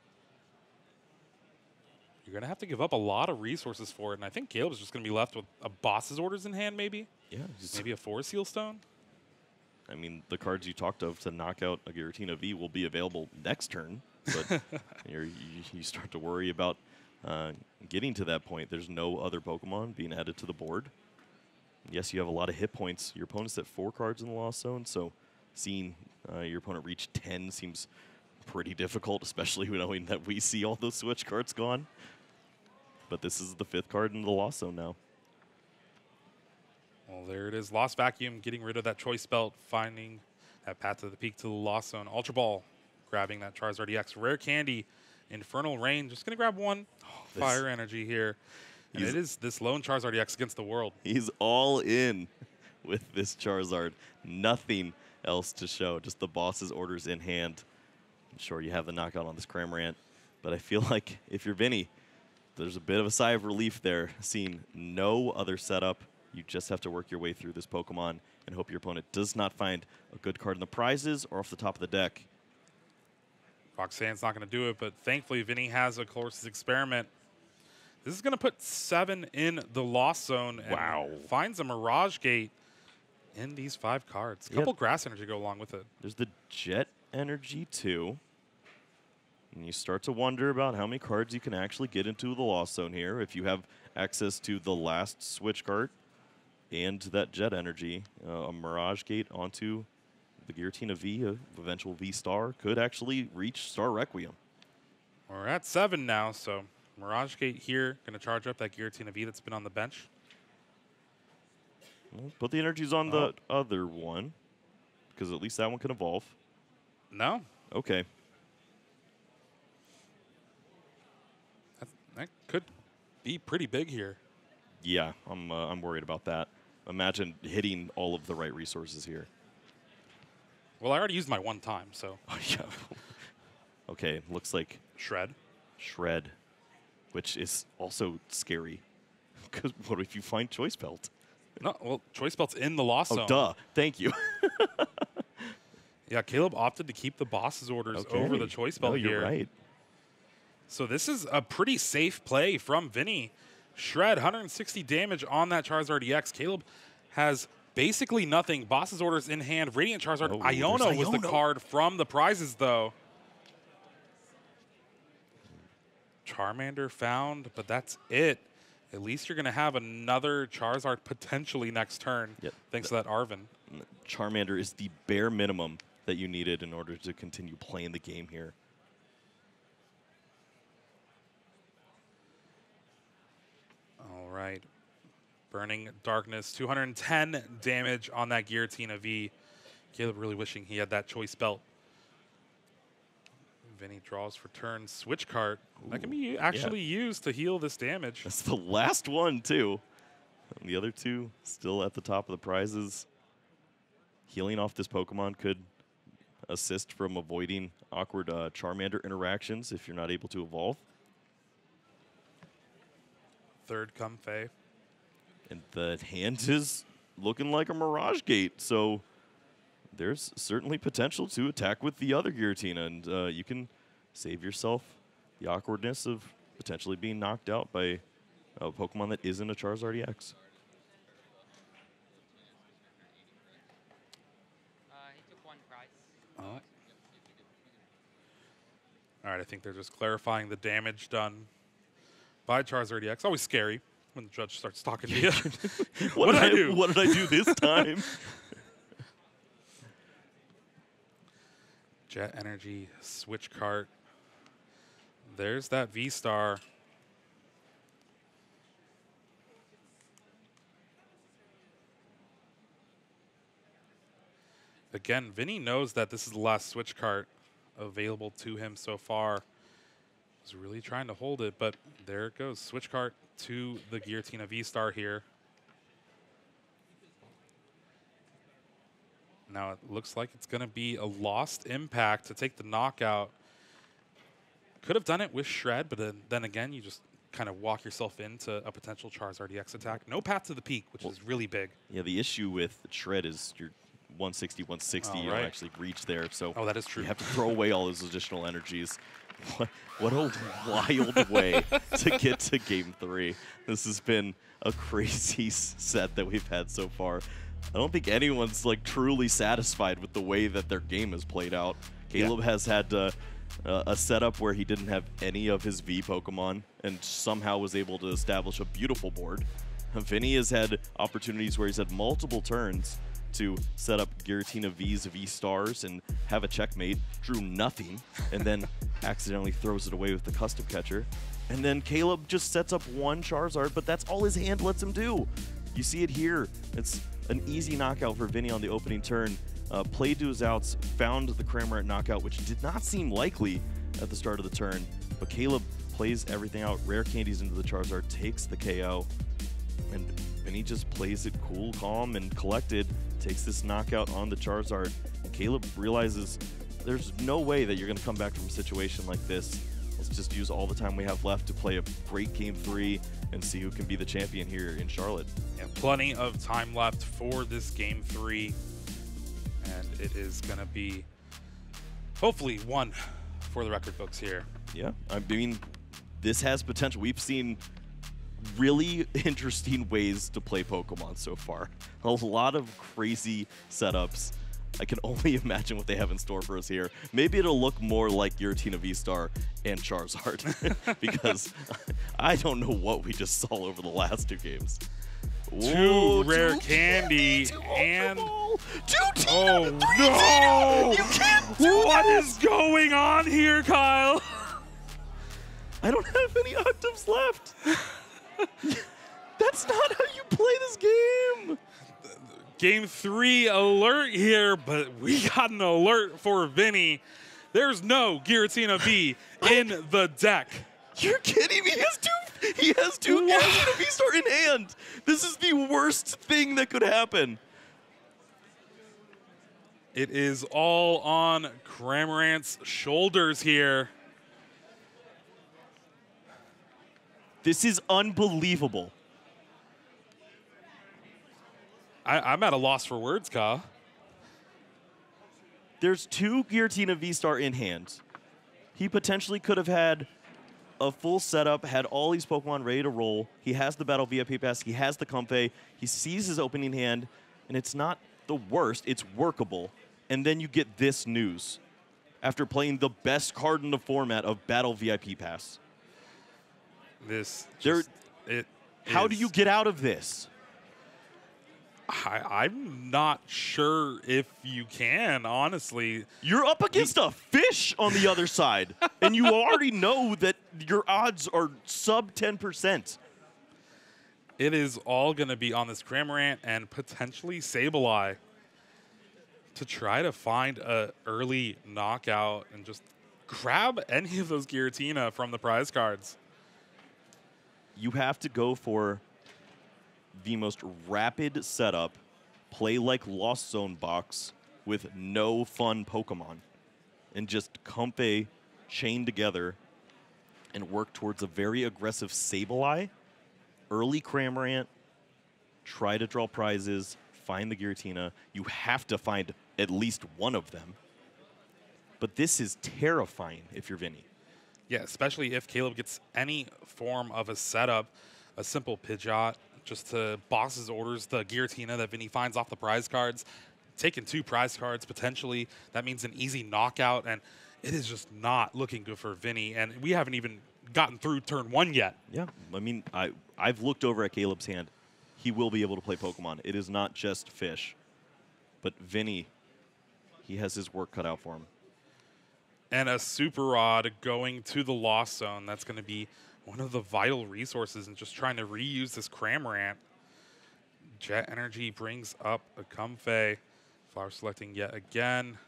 You're going to have to give up a lot of resources for it, and I think Caleb's just going to be left with a Boss's Orders in hand, maybe? Yeah. Maybe a 4 Seal Stone? I mean, the cards you talked of to knock out a Giratina V will be available next turn, but you start to worry about getting to that point. There's no other Pokemon being added to the board. Yes, you have a lot of hit points. Your opponent's at 4 cards in the Lost Zone, so seeing your opponent reach 10 seems pretty difficult, especially knowing that we see all those switch cards gone. But this is the 5th card in the Lost Zone now. Well, there it is. Lost Vacuum, getting rid of that Choice Belt, finding that path to the peak to the Lost Zone. Ultra Ball, grabbing that Charizard EX. Rare Candy, Infernal Rain, just going to grab one. Fire Energy here. And it is this lone Charizard EX against the world. He's all in with this Charizard. Nothing else to show, just the boss's orders in hand. I'm sure you have the knockout on this Cramorant, but I feel like if you're Vinny, there's a bit of a sigh of relief there, seeing no other setup. You just have to work your way through this Pokemon and hope your opponent does not find a good card in the prizes or off the top of the deck. Roxanne's not going to do it, but thankfully Vinny has a Colossus Experiment. This is going to put 7 in the Lost Zone and finds a Mirage Gate in these 5 cards. A couple Grass Energy to go along with it. There's the Jet Energy too. And you start to wonder about how many cards you can actually get into the Lost Zone here. If you have access to the last switch card and that Jet Energy, a Mirage Gate onto the Giratina V, eventual V-Star, could actually reach Star Requiem. We're at 7 now, so Mirage Gate here, going to charge up that Giratina V that's been on the bench. Well, put the energies on the other one, because at least that one can evolve. No. Okay. That could be pretty big here. Yeah, I'm worried about that. Imagine hitting all of the right resources here. Well, I already used my one time, so. Oh, yeah. Okay, looks like Shred. Shred, which is also scary. Because what if you find Choice Belt? No, well, Choice Belt's in the Lost Zone. Oh, duh. Thank you. Yeah, Caleb opted to keep the boss's orders over the Choice Belt no, you're here. right. So this is a pretty safe play from Vinny. Shred, 160 damage on that Charizard EX. Caleb has basically nothing. Boss's orders in hand. Radiant Charizard. Oh, Iono was the Iono. card from the prizes, though. Charmander found, but that's it. At least you're going to have another Charizard potentially next turn, Yep. thanks to that Arven. Charmander is the bare minimum that you needed in order to continue playing the game here. All right. Burning Darkness, 210 damage on that Giratina V. Caleb really wishing he had that Choice Belt. Vinny draws for turn. Switch cart. That can be actually used to heal this damage. That's the last one, too. And the other two still at the top of the prizes. Healing off this Pokemon could assist from avoiding awkward Charmander interactions if you're not able to evolve. Third Comfey. And the hand is looking like a Mirage Gate, so there's certainly potential to attack with the other Giratina, and you can save yourself the awkwardness of potentially being knocked out by a Pokemon that isn't a Charizard EX. He took one prize. All right, I think they're just clarifying the damage done by Charizard EX. Always scary when the judge starts talking to you. What did I do? What did I do this time? Jet Energy, Switch Cart. There's that V-Star. Again, Vinny knows that this is the last Switch Cart available to him so far. He's really trying to hold it, but there it goes. Switch Cart to the Giratina V-Star here. Now it looks like it's going to be a lost impact to take the knockout. Could have done it with Shred, but then again, you just kind of walk yourself into a potential Charizard EX attack. No path to the peak, which is really big. Yeah, the issue with Shred is you're 160, 160. You don't actually reach there, so that is true. you have to throw away all those additional energies. What a wild way to get to Game 3. This has been a crazy set that we've had so far. I don't think anyone's like truly satisfied with the way that their game has played out. Caleb has had a setup where he didn't have any of his V Pokemon and somehow was able to establish a beautiful board. Vinny has had opportunities where he's had multiple turns to set up Giratina V's V-Stars and have a checkmate, drew nothing, and then accidentally throws it away with the custom catcher. And then Caleb just sets up one Charizard, but that's all his hand lets him do. You see it here. It's an easy knockout for Vinny on the opening turn. Played to his outs, found the Cramorant knockout, which did not seem likely at the start of the turn, but Caleb plays everything out, rare candies into the Charizard, takes the KO, and Vinny just plays it cool, calm, and collected, takes this knockout on the Charizard. Caleb realizes there's no way that you're going to come back from a situation like this. Let's just use all the time we have left to play a great Game 3 and see who can be the champion here in Charlotte. And plenty of time left for this Game 3. And it is going to be hopefully one for the record books here. Yeah, I mean, this has potential. We've seen really interesting ways to play Pokemon so far. A lot of crazy setups. I can only imagine what they have in store for us here. Maybe it'll look more like Giratina V-Star and Charizard because I don't know what we just saw over the last two games. Two rare candy and oh no! You can't do What this! is going on here, Kyle? I don't have any octaves left. That's not how you play this game. Game 3 alert here, but we got an alert for Vinny. There's no Giratina V in the deck. You're kidding me? He has two Giratina V-Star in hand. This is the worst thing that could happen. It is all on Cramorant's shoulders here. This is unbelievable. I'm at a loss for words, Ka. There's two Giratina V-Star in hand. He potentially could have had a full setup, had all these Pokemon ready to roll. He has the Battle VIP Pass. He has the Comfey. He sees his opening hand, and it's not the worst. It's workable. And then you get this news after playing the best card in the format of Battle VIP Pass. How do you get out of this? I'm not sure if you can, honestly. You're up against a fish on the other side, and you already know that your odds are sub 10%. It is all going to be on this Cramorant and potentially Sableye to try to find an early knockout and just grab any of those Giratina from the prize cards. You have to go for the most rapid setup, play like Lost Zone box with no fun Pokemon, and just Comfey chain together and work towards a very aggressive Sableye, early Cramorant, try to draw prizes, find the Giratina. You have to find at least one of them. But this is terrifying if you're Vinny. Yeah, especially if Caleb gets any form of a setup, a simple Pidgeot, just to boss's orders the Giratina that Vinny finds off the prize cards, taking 2 prize cards potentially. That means an easy knockout, and it is just not looking good for Vinny. And we haven't even gotten through turn 1 yet. Yeah, I mean, I've looked over at Caleb's hand. He will be able to play Pokemon. It is not just fish. But Vinny, he has his work cut out for him. And a Super Rod going to the Lost Zone. That's going to be one of the vital resources and just trying to reuse this Cramorant. Jet Energy brings up a Comfey. Flower selecting yet again.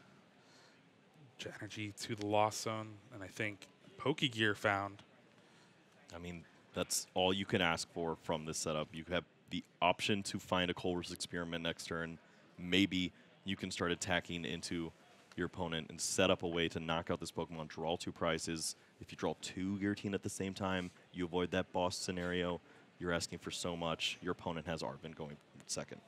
Jet Energy to the Lost Zone. And I think Pokegear found. I mean, that's all you can ask for from this setup. You have the option to find a Culver's Experiment next turn. Maybe you can start attacking into your opponent and set up a way to knock out this Pokemon, draw 2 prizes. If you draw 2 Giratina at the same time, you avoid that boss scenario. You're asking for so much. Your opponent has Arven going second.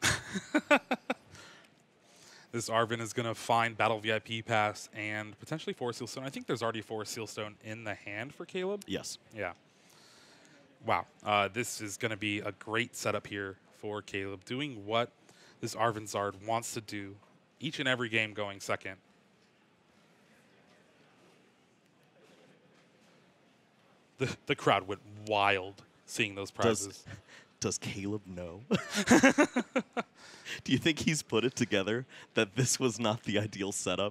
This Arven is going to find Battle VIP Pass and potentially 4 Seal Stone. I think there's already 4 Seal Stone in the hand for Caleb. Yes. Yeah. Wow. This is going to be a great setup here for Caleb, doing what this Arvenzard wants to do each and every game, going second. The crowd went wild seeing those prizes. Does Caleb know? Do you think he's put it together that this was not the ideal setup?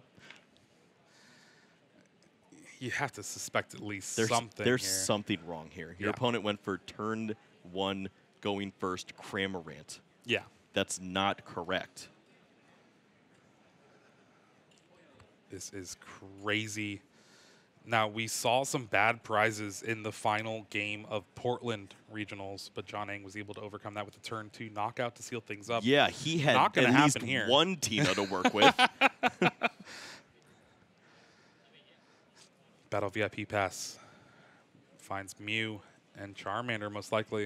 You have to suspect at least There's something something wrong here. Your opponent went for turn 1 going first Cramorant. Yeah. That's not correct. This is crazy. Now, we saw some bad prizes in the final game of Portland Regionals, but John Ang was able to overcome that with a turn 2 knockout to seal things up. Yeah, he had Not gonna at least happen here. one Tina to work with. Battle VIP Pass finds Mew and Charmander most likely.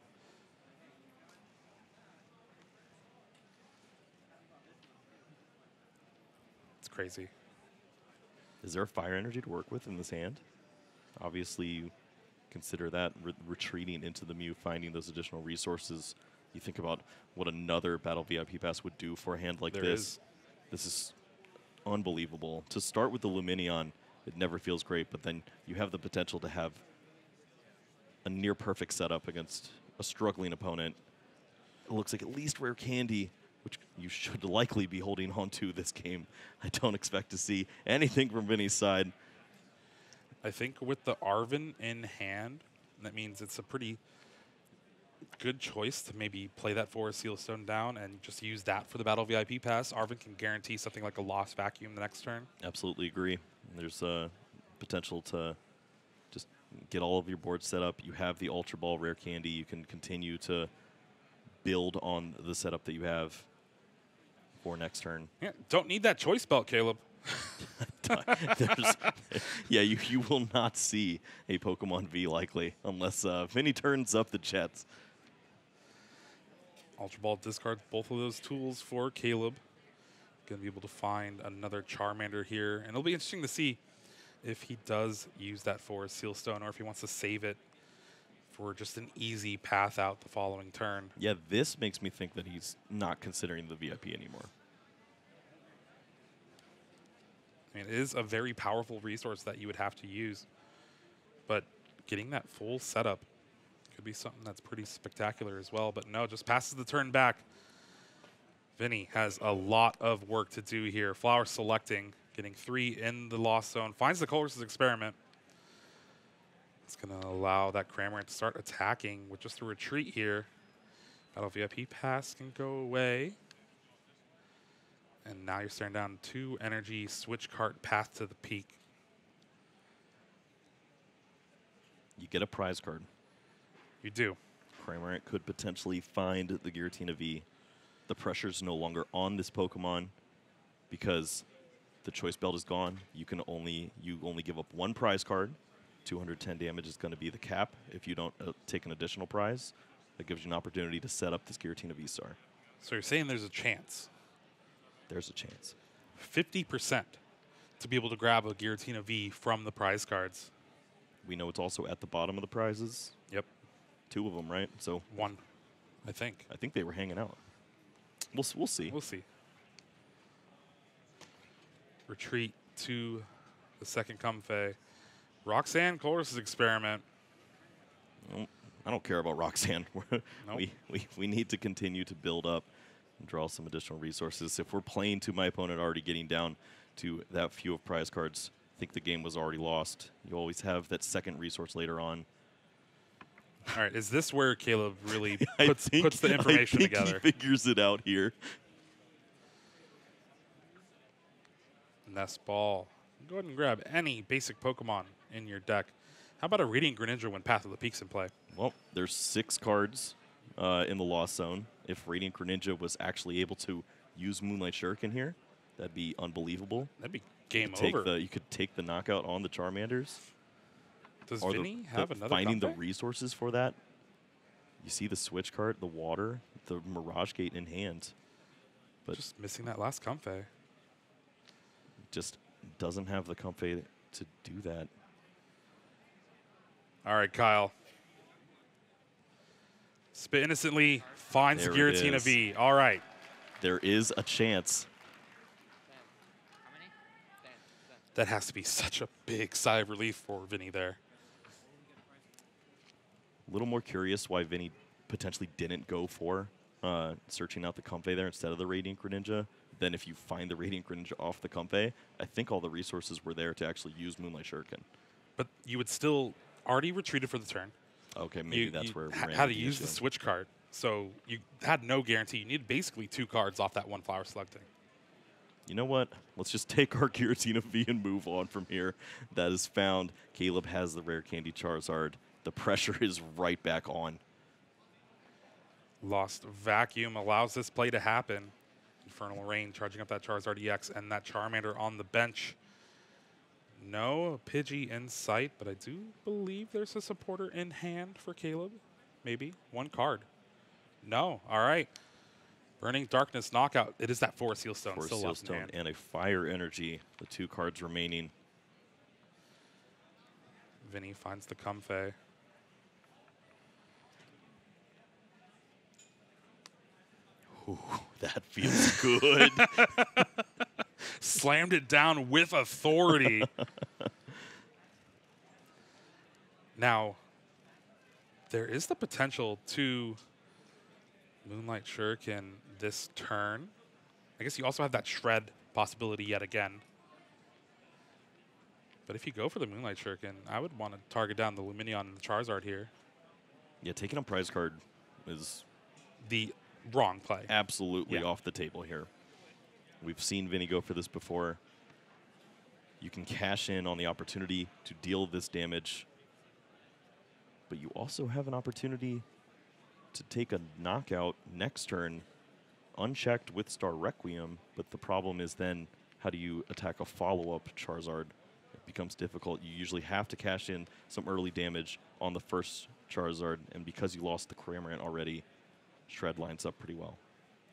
It's crazy. Is there a Fire Energy to work with in this hand? Obviously, you consider that retreating into the Mew, finding those additional resources. You think about what another Battle VIP Pass would do for a hand like this. This is unbelievable. To start with the Lumineon, it never feels great, but then you have the potential to have a near-perfect setup against a struggling opponent. It looks like at least Rare Candy, which you should likely be holding on to this game. I don't expect to see anything from Vinny's side. I think with the Arven in hand, that means it's a pretty good choice to maybe play that for a Seal Stone down and just use that for the Battle VIP Pass. Arven can guarantee something like a Lost Vacuum the next turn. Absolutely agree. There's a potential to just get all of your boards set up. You have the Ultra Ball Rare Candy. You can continue to build on the setup that you have for next turn. Yeah, don't need that choice belt, Caleb. Yeah, you will not see a Pokemon V likely unless Vinny turns up the chats. Ultra Ball discards both of those tools for Caleb. Going to be able to find another Charmander here. And it'll be interesting to see if he does use that for a Seal Stone or if he wants to save it for just an easy path out the following turn. Yeah, this makes me think that he's not considering the VIP anymore. I mean, it is a very powerful resource that you would have to use. But getting that full setup could be something that's pretty spectacular as well. But no, just passes the turn back. Vinny has a lot of work to do here. Flower selecting, getting 3 in the Lost Zone. Finds the Colress's Experiment. It's going to allow that Cramorant to start attacking with just a retreat here. Battle VIP pass can go away. And now you're staring down 2 energy, switch cart, path to the peak. You get a prize card. You do. Cramorant could potentially find the Giratina V. The pressure's no longer on this Pokemon because the choice belt is gone. You only give up 1 prize card. 210 damage is going to be the cap if you don't take an additional prize. That gives you an opportunity to set up this Giratina V-Star. So you're saying there's a chance. There's a chance. 50% to be able to grab a Giratina V from the prize cards. We know it's also at the bottom of the prizes. Yep. 2 of them, right? So 1, I think. I think they were hanging out. We'll see. We'll see. Retreat to the second Comfey. Roxanne Colress's Experiment. I don't care about Roxanne. Nope. We need to continue to build up and draw some additional resources. If we're playing to my opponent already getting down to that few of prize cards, I think the game was already lost. You always have that second resource later on. All right, is this where Caleb really puts the information together? He figures it out here. Nest Ball. Go ahead and grab any basic Pokemon in your deck. How about a Radiant Greninja when Path of the Peak's in play? Well, there's 6 cards in the Lost Zone. If Radiant Greninja was actually able to use Moonlight Shuriken here, that'd be unbelievable. That'd be game over. over. You could take the knockout on the Charmanders. Does Vinny have another finding Comfey? the resources for that? You see the switch card, the water, the Mirage Gate in hand. But Just missing that last Comfey. just doesn't have the Comfey to do that. All right, Kyle. Spit innocently, finds There it Giratina is. V. All right. There is a chance. 10. How many? 10. 10. That has to be such a big sigh of relief for Vinny there. A little more curious why Vinny potentially didn't go for searching out the Comfey there instead of the Radiant Greninja. Then if you find the Radiant Greninja off the Comfey, I think all the resources were there to actually use Moonlight Shuriken. But you would still already retreated for the turn. Okay, maybe that's where we ran had to into use the issue. switch card. So you had no guarantee. You needed basically 2 cards off that 1 flower selecting. You know what? Let's just take our Giratina V and move on from here. That is found. Caleb has the Rare Candy Charizard. The pressure is right back on. Lost Vacuum allows this play to happen. Infernal Rain charging up that Charizard EX and that Charmander on the bench. No Pidgey in sight, but I do believe there's a supporter in hand for Caleb. Maybe 1 card. No. All right. Burning Darkness knockout. It is that 4 Seal Stone For still Seal left in Stone hand. and a Fire Energy, the 2 cards remaining. Vinny finds the Comfey. Ooh, that feels good. Slammed it down with authority. Now, there is the potential to Moonlight Shuriken this turn. I guess you also have that Shred possibility yet again. But if you go for the Moonlight Shuriken, I would want to target down the Lumineon and the Charizard here. Yeah, taking a prize card is The wrong play. absolutely Yeah. off the table here. We've seen Vinny go for this before. You can cash in on the opportunity to deal this damage but you also have an opportunity to take a knockout next turn unchecked with Star Requiem, but the problem is then how do you attack a follow-up Charizard? It becomes difficult. You usually have to cash in some early damage on the first Charizard, and because you lost the Cramorant already, Shred lines up pretty well.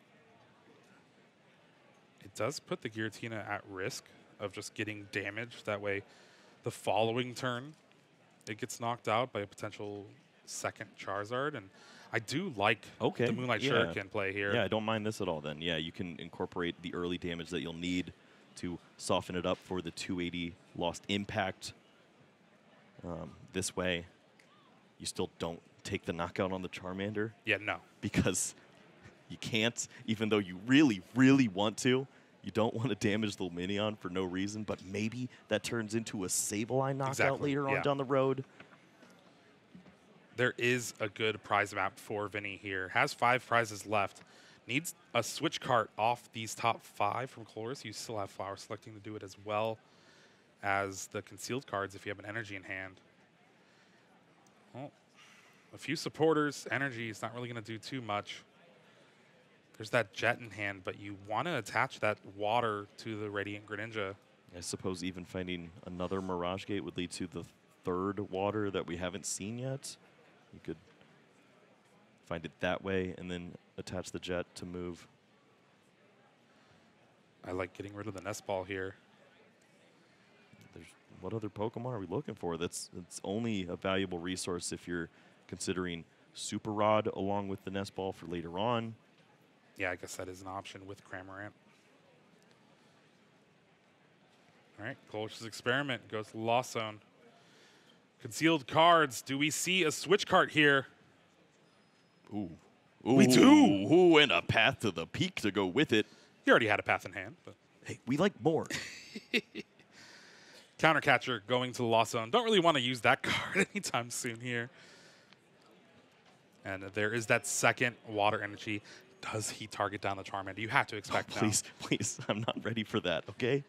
It does put the Giratina at risk of just getting damaged. That way, the following turn, it gets knocked out by a potential second Charizard. And I do like the Moonlight Shuriken play here. Yeah, I don't mind this at all then. Yeah, you can incorporate the early damage that you'll need to soften it up for the 280 lost impact. This way, you still don't take the knockout on the Charmander. Yeah, no. Because you can't, even though you really, really want to. You don't want to damage the Lumineon for no reason, but maybe that turns into a Sableye knockout later on down the road. There is a good prize map for Vinny here. Has 5 prizes left. Needs a switch cart off these top 5 from Colress. You still have Flower Selecting to do it as well as the concealed cards if you have an energy in hand. Well, a few supporters. Energy is not really going to do too much. There's that Jet in hand, but you want to attach that water to the Radiant Greninja. I suppose even finding another Mirage Gate would lead to the 3rd water that we haven't seen yet. You could find it that way and then attach the Jet to move. I like getting rid of the Nest Ball here. What other Pokemon are we looking for? It's only a valuable resource if you're considering Super Rod along with the Nest Ball for later on. Yeah, I guess that is an option with Cramorant. All right, Colch's Experiment goes to Lost Zone. Concealed cards. Do we see a switch cart here? Ooh. We do. Ooh, and a Path to the Peak to go with it. You already had a Path in hand. But hey, we like more. Counter Catcher going to the Lost Zone. Don't really want to use that card anytime soon here. And there is that second Water Energy. Does he target down the Charmander? You have to expect please, please. I'm not ready for that, okay?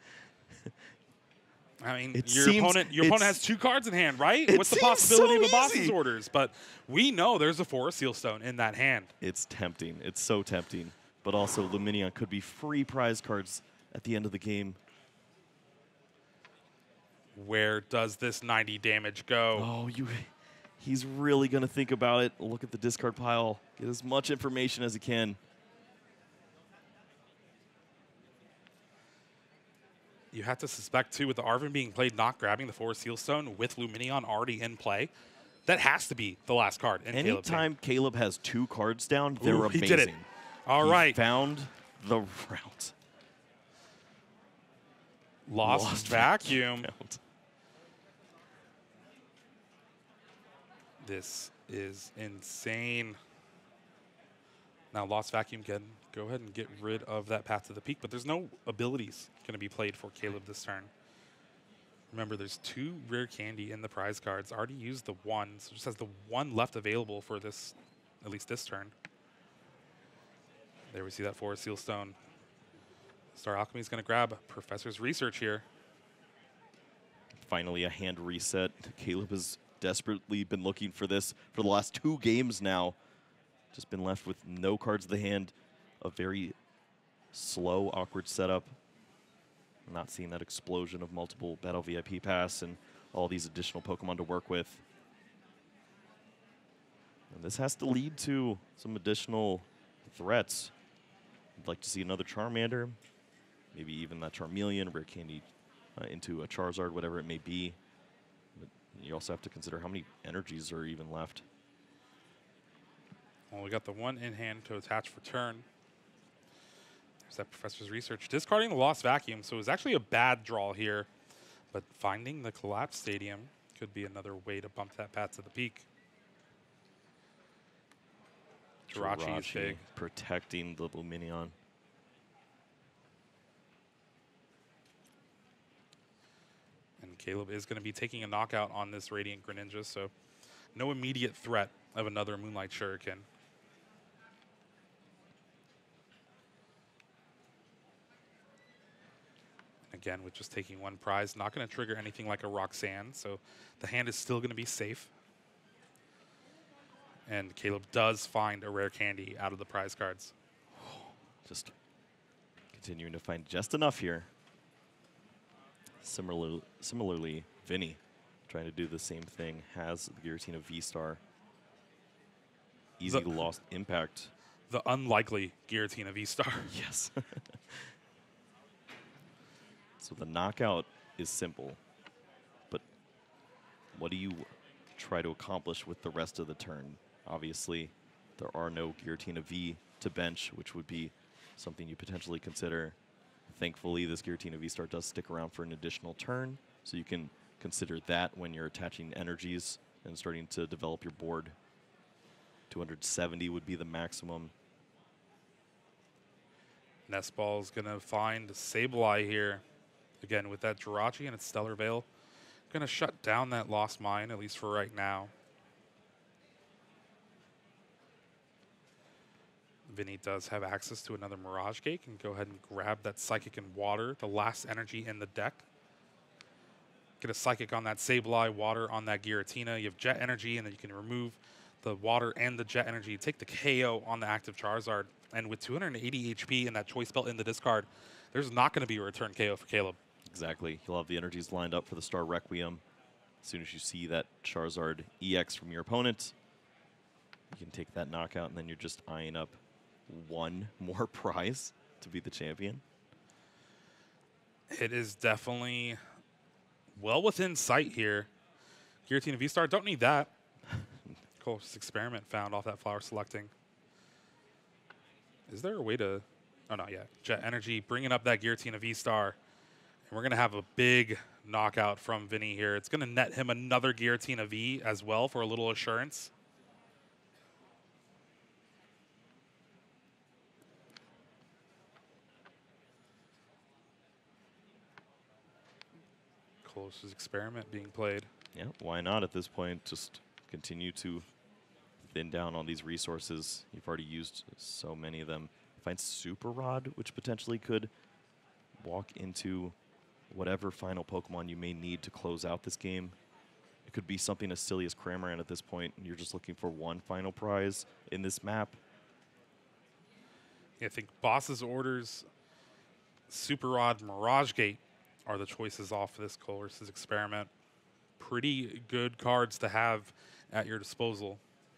I mean, your opponent has 2 cards in hand, right? What's the possibility of a Boss's Orders? But we know there's a Forest Seal Stone in that hand. It's tempting. It's so tempting. But also, Lumineon could be free prize cards at the end of the game. Where does this 90 damage go? Oh, he's really going to think about it. Look at the discard pile. Get as much information as he can. You have to suspect, too, with the Arven being played, not grabbing the Forest Seal Stone with Lumineon already in play. That has to be the last card in Caleb's hand. Anytime Caleb has 2 cards down, they're amazing. He did it. All right. Found the route. Lost Vacuum. This is insane. Now, Lost Vacuum can go ahead and get rid of that Path to the Peak, but there's no abilities going to be played for Caleb this turn. Remember, there's 2 Rare Candy in the prize cards. Already used the 1, so just has the 1 left available for this, at least this turn. There we see that Forest Seal Stone. Star Alchemy is going to grab Professor's Research here. Finally, a hand reset. Caleb has desperately been looking for this for the last 2 games now. Just been left with no cards in the hand. A very slow, awkward setup. Not seeing that explosion of multiple Battle VIP Pass and all these additional Pokemon to work with. And this has to lead to some additional threats. I'd like to see another Charmander, maybe even that Charmeleon, Rare Candy into a Charizard, whatever it may be. But you also have to consider how many energies are even left. Well, we got the 1 in hand to attach for turn. There's that Professor's Research. Discarding the Lost Vacuum, so it was actually a bad draw here. But finding the Collapse Stadium could be another way to bump that Path to the Peak. Jirachi is big. Protecting the Lumineon. And Caleb is going to be taking a knockout on this Radiant Greninja, so no immediate threat of another Moonlight Shuriken. Again, with just taking 1 prize, not going to trigger anything like a Roxanne, so the hand is still going to be safe. And Caleb does find a rare candy out of the prize cards. Just continuing to find just enough here. Similarly, Vinny trying to do the same thing, has the Giratina V-Star. Easy lost impact. The unlikely Giratina V-Star. Yes. So the knockout is simple, but what do you try to accomplish with the rest of the turn? Obviously, there are no Giratina V to bench, which would be something you potentially consider. Thankfully, this Giratina V-Star does stick around for an additional turn, so you can consider that when you're attaching energies and starting to develop your board. 270 would be the maximum. Nestball's going to find Sableye here. Again, with that Jirachi and its Stellar Veil. Going to shut down that Lost Mine, at least for right now. Vinny does have access to another Mirage Gate and go ahead and grab that Psychic and Water, the last energy in the deck. Get a Psychic on that Sableye, Water on that Giratina. You have Jet Energy, and then you can remove the Water and the Jet Energy. Take the KO on the active Charizard. And with 280 HP and that Choice Belt in the discard, there's not going to be a return KO for Caleb. Exactly. You'll have the energies lined up for the Star Requiem. As soon as you see that Charizard EX from your opponent, you can take that knockout, and then you're just eyeing up one more prize to be the champion. It is definitely well within sight here. Giratina V-Star, don't need that. Coolest experiment found off that flower selecting. Is there a way to... Oh, no, yeah. Jet Energy bringing up that Giratina V-Star. And we're going to have a big knockout from Vinny here. It's going to net him another Giratina V as well for a little assurance. Closest experiment being played. Yeah, why not at this point? Just continue to thin down on these resources. You've already used so many of them. Find Super Rod, which potentially could walk into whatever final Pokemon you may need to close out this game. It could be something as silly as Cramorant at this point, and you're just looking for one final prize in this map. Yeah, I think Boss's Orders, Super Rod, Mirage Gate are the choices off this Colress's experiment. Pretty good cards to have at your disposal.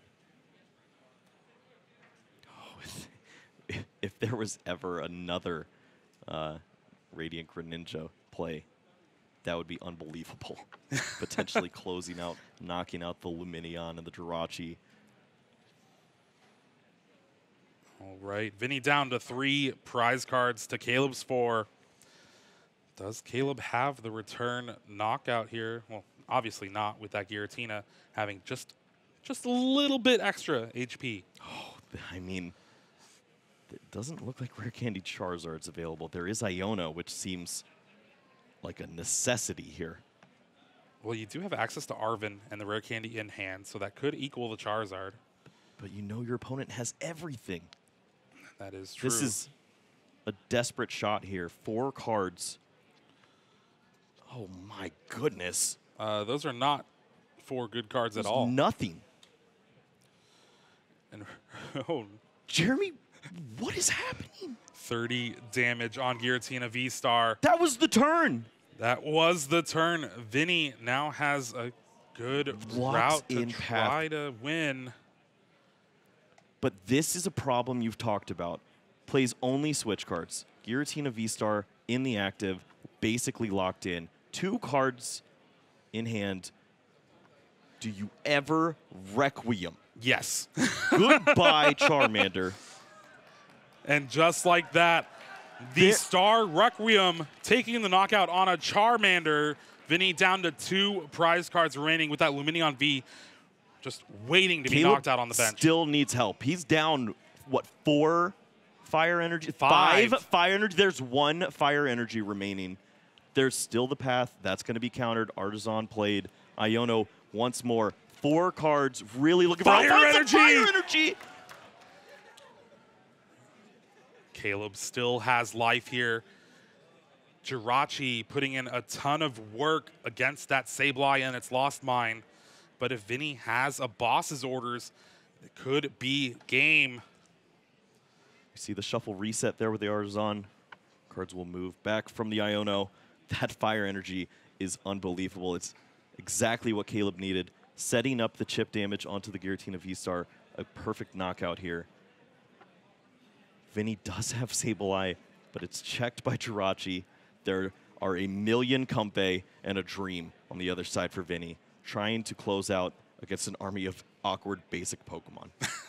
Oh, if there was ever another Radiant Greninja play, that would be unbelievable. Potentially closing out, knocking out the Lumineon and the Jirachi. All right, Vinny down to 3 prize cards to Caleb's 4. Does Caleb have the return knockout here? Well, obviously not, with that Giratina having just a little bit extra HP. Oh, I mean, it doesn't look like Rare Candy Charizard's available. There is Iono, which seems like a necessity here. Well, you do have access to Arven and the Rare Candy in hand, so that could equal the Charizard. But you know your opponent has everything. That is true. This is a desperate shot here. 4 cards. Oh, my goodness. Those are not 4 good cards at all. Nothing. And oh, Jeremy, what is happening? 30 damage on Giratina V-Star. That was the turn. That was the turn. Vinny now has a good route to try to win. But this is a problem you've talked about. Plays only switch cards. Giratina V-Star in the active, basically locked in. 2 cards in hand. Do you ever Requiem? Yes. Goodbye, Charmander. And just like that, the Star Requiem taking the knockout on a Charmander. Vinny down to 2 prize cards remaining with that Lumineon V just waiting to be knocked out on the bench. Still needs help. He's down, what, 4 fire energy? 5 fire energy. There's 1 fire energy remaining. There's still the path. That's going to be countered. Artisan played. Iono once more. 4 cards. Really looking for fire energy. Caleb still has life here. Jirachi putting in a ton of work against that Sableye and its Lost Mine. But if Vinny has a Boss's Orders, It could be game. You see the shuffle reset there with the Artisan. Cards will move back from the Iono. That fire energy is unbelievable. It's exactly what Caleb needed. Setting up the chip damage onto the Giratina V-Star. A perfect knockout here. Vinny does have Sableye, but it's checked by Jirachi. There are a million Compe and a Dream on the other side for Vinny, trying to close out against an army of awkward basic Pokemon.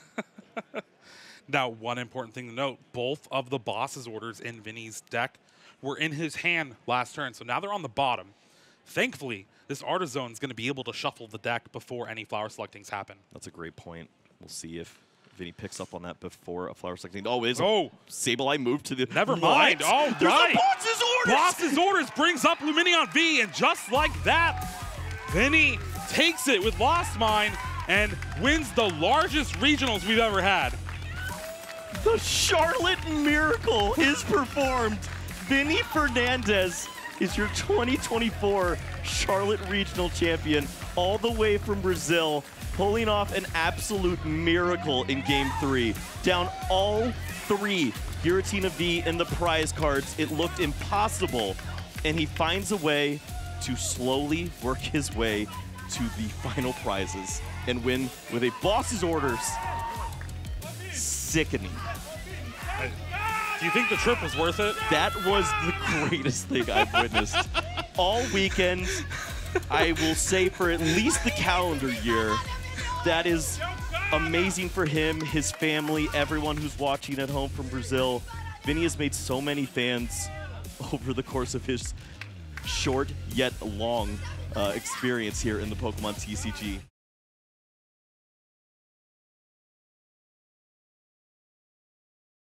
Now, one important thing to note, both of the boss's orders in Vinny's deck were in his hand last turn, so now they're on the bottom. Thankfully, this Artisan is going to be able to shuffle the deck before any flower selectings happen. That's a great point. We'll see if Vinny picks up on that before a flower selecting. Oh, is Sableye moved to the... Never mind. Oh, There's right. a boss's orders! Boss's orders brings up Lumineon V, and just like that, Vinny takes it with Lost Mine and wins the largest regionals we've ever had. The Charlotte Miracle is performed. Vinny Fernandez is your 2024 Charlotte Regional Champion, all the way from Brazil, pulling off an absolute miracle in Game 3. Down all 3 Giratina V in the prize cards. It looked impossible, and he finds a way to slowly work his way to the final prizes and win with a boss's orders. Sickening. Do you think the trip was worth it? That was the greatest thing I've witnessed all weekend. I will say for at least the calendar year. That is amazing for him, his family, everyone who's watching at home from Brazil. Vinny has made so many fans over the course of his short yet long experience here in the Pokemon TCG.